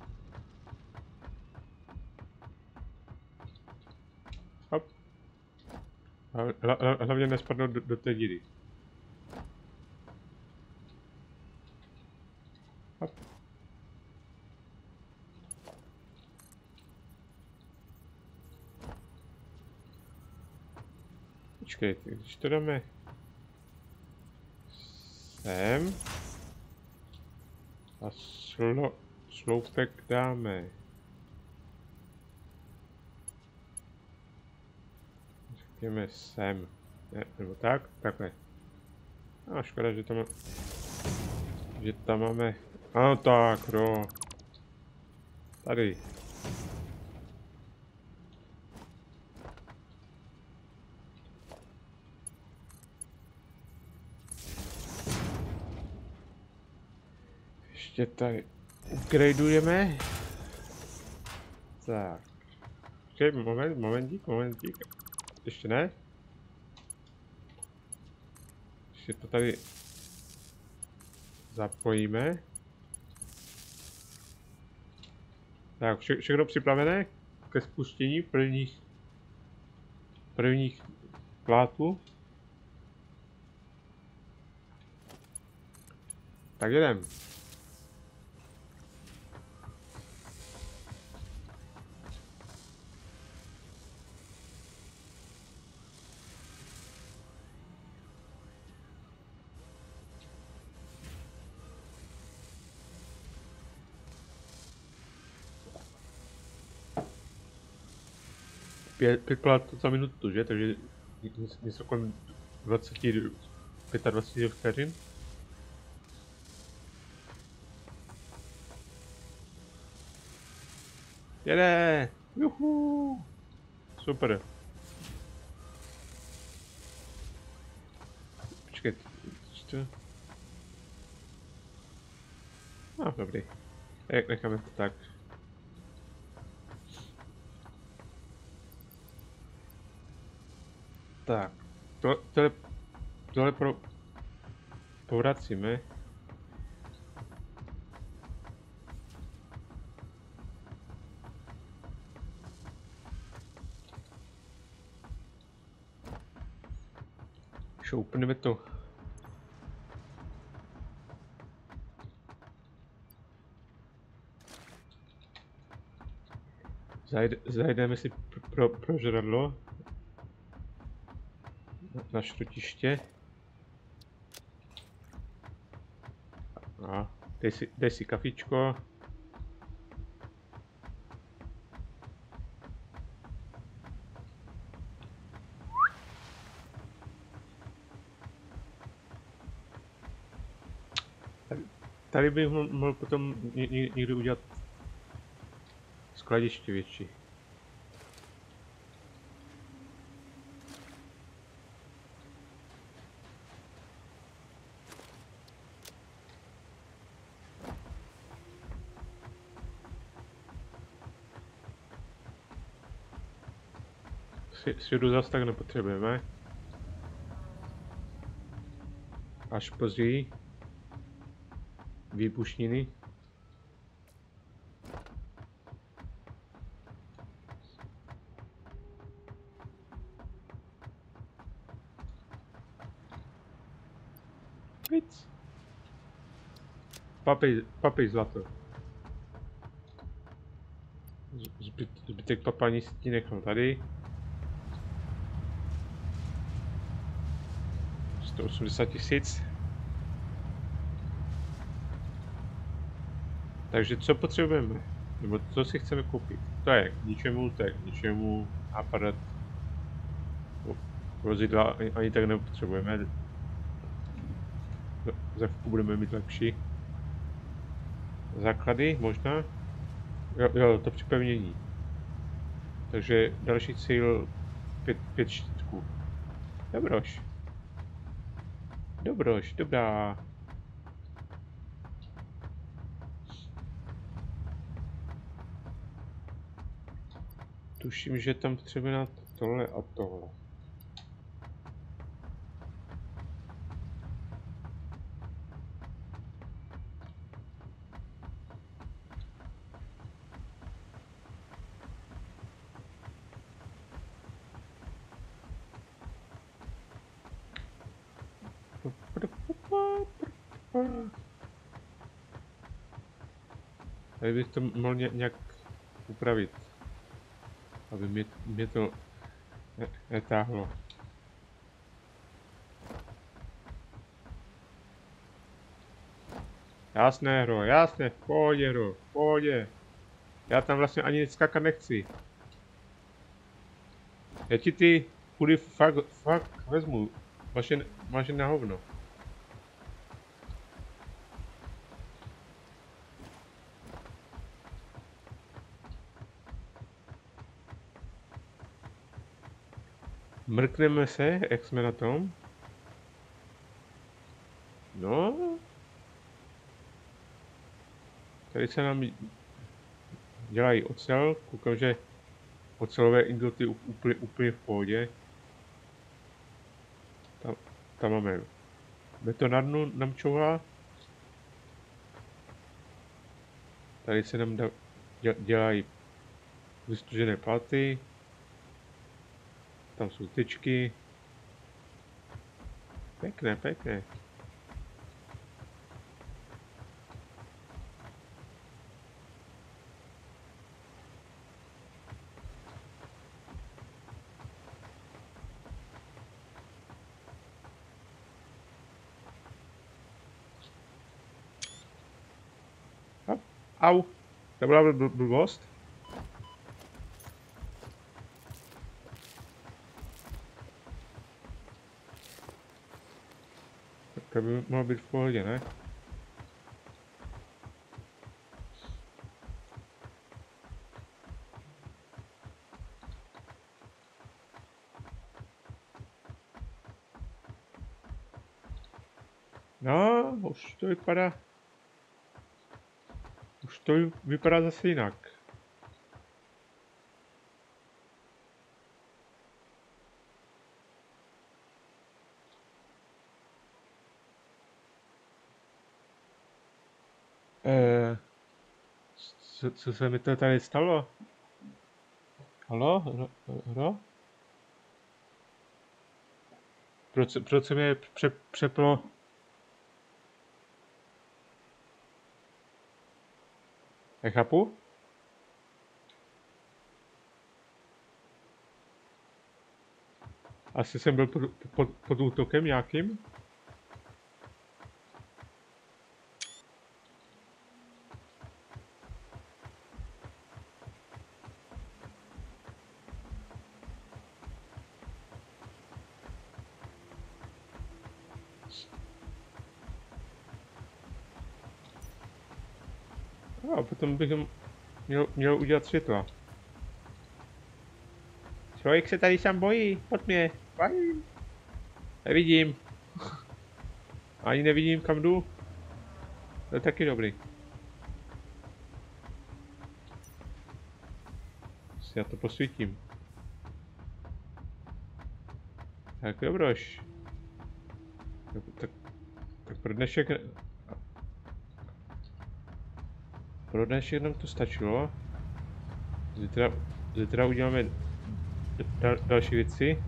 Hop. Hla, hla, hlavně nespadnout do, do té díry. Hop. Počkejte, když to dáme sem a slo, sloupek dáme řekněme sem, ne, nebo tak, takhle. A škoda, že tam, že tam máme, ano tak, no, tady. Ještě tady upgradeujeme. Tak. Počkej, moment, momentík, momentík. Ještě ne. Ještě to tady zapojíme. Tak, vše, všechno připravené ke spuštění prvních prvních plátů. Tak jedem. Pět, pět plátů za minutu, že? Takže něco kolem dvacet, dvacet pět vteřin. Jede! Juhu! Super. Počkej, co? No, dobrý. Jak necháme to tak. Tak, to, tohle, tohle pro, povracíme. Šoupneme to. Zajde, zajdeme si pro, pro žradlo. Na, na šrotiště. A dej si, dej si kafičko. Tady, tady bych mohl potom někdy udělat skladiště větší. Svědu zase tak nepotřebujeme. Až později. Výbušniny. Víc. Papej, papej zlato. Zbyt, zbytek Zbytek papání si nechal tady. sto osmdesát tisíc. Takže co potřebujeme? Nebo co si chceme koupit? To je k ničemu, tak k ničemu aparát. Vozidla ani, ani tak nepotřebujeme. Za chvilku budeme mít lepší. Základy možná? Jo, jo, to připevnění. Takže další cíl pět, pět štítků. Dobroš. Dobroš, dobrá. Tuším, že tam potřebujeme na tohle a tohle. Tady bych to mohl nějak upravit, aby mě, mě to netáhlo. Jasné, hro, jasné, v pohodě, hro, v pohodě. Já tam vlastně ani skákat nechci. Já ti ty kudy fakt, fakt vezmu. Máš jen, máš jen na hovno. Mrkneme se, jak jsme na tom. No. Tady se nám dělají ocel. Koukám, že ocelové ingoty úplně, úplně v pohodě. Tam, tam máme betonárnu nám čouhá. Tady se nám dělají vystužené platy. Tam jsou tyčky. Pěkné, pěkné. Au, to byla bl blbost. To by mohlo být v pohodě, ne? No, už to vypadá... Už to vypadá zase jinak. Eh, co, co se mi to tady stalo? Halo? Halo? Proč, proč se mi pře, přeplo? Nechápu? Asi jsem byl pod, pod, pod útokem nějakým. A potom bych měl, měl udělat světla. Člověk se tady sám bojí, pod mě. Bajím. Nevidím. Ani nevidím, kam jdu. To je taky dobrý. Já to posvítím. Tak dobroš. Tak, tak, tak pro dnešek... Pro dnešek nám to stačilo. Zítra, zítra uděláme dal, další věci.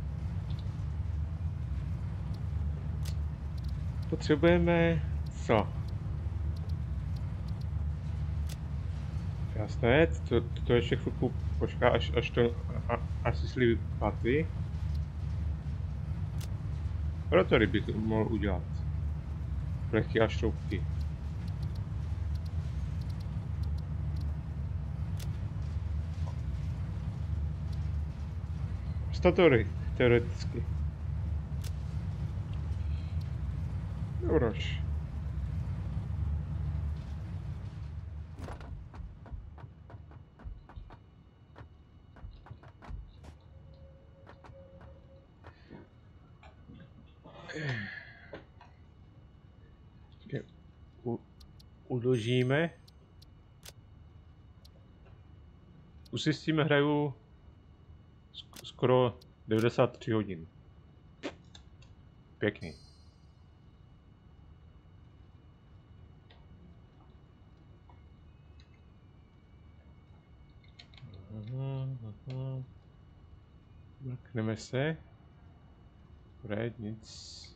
Potřebujeme co? Jasné, to, to, to ještě chvilku Počká, až, až to, a, až si slíbí paty. Proto ryby to mohl udělat. Plechy a šroubky. Statory, teoreticky. Dobroš. U, uložíme. Už si s tím hraju sk skoro devadesát tři hodin. Pěkný. Mrkneme se. Red, nic.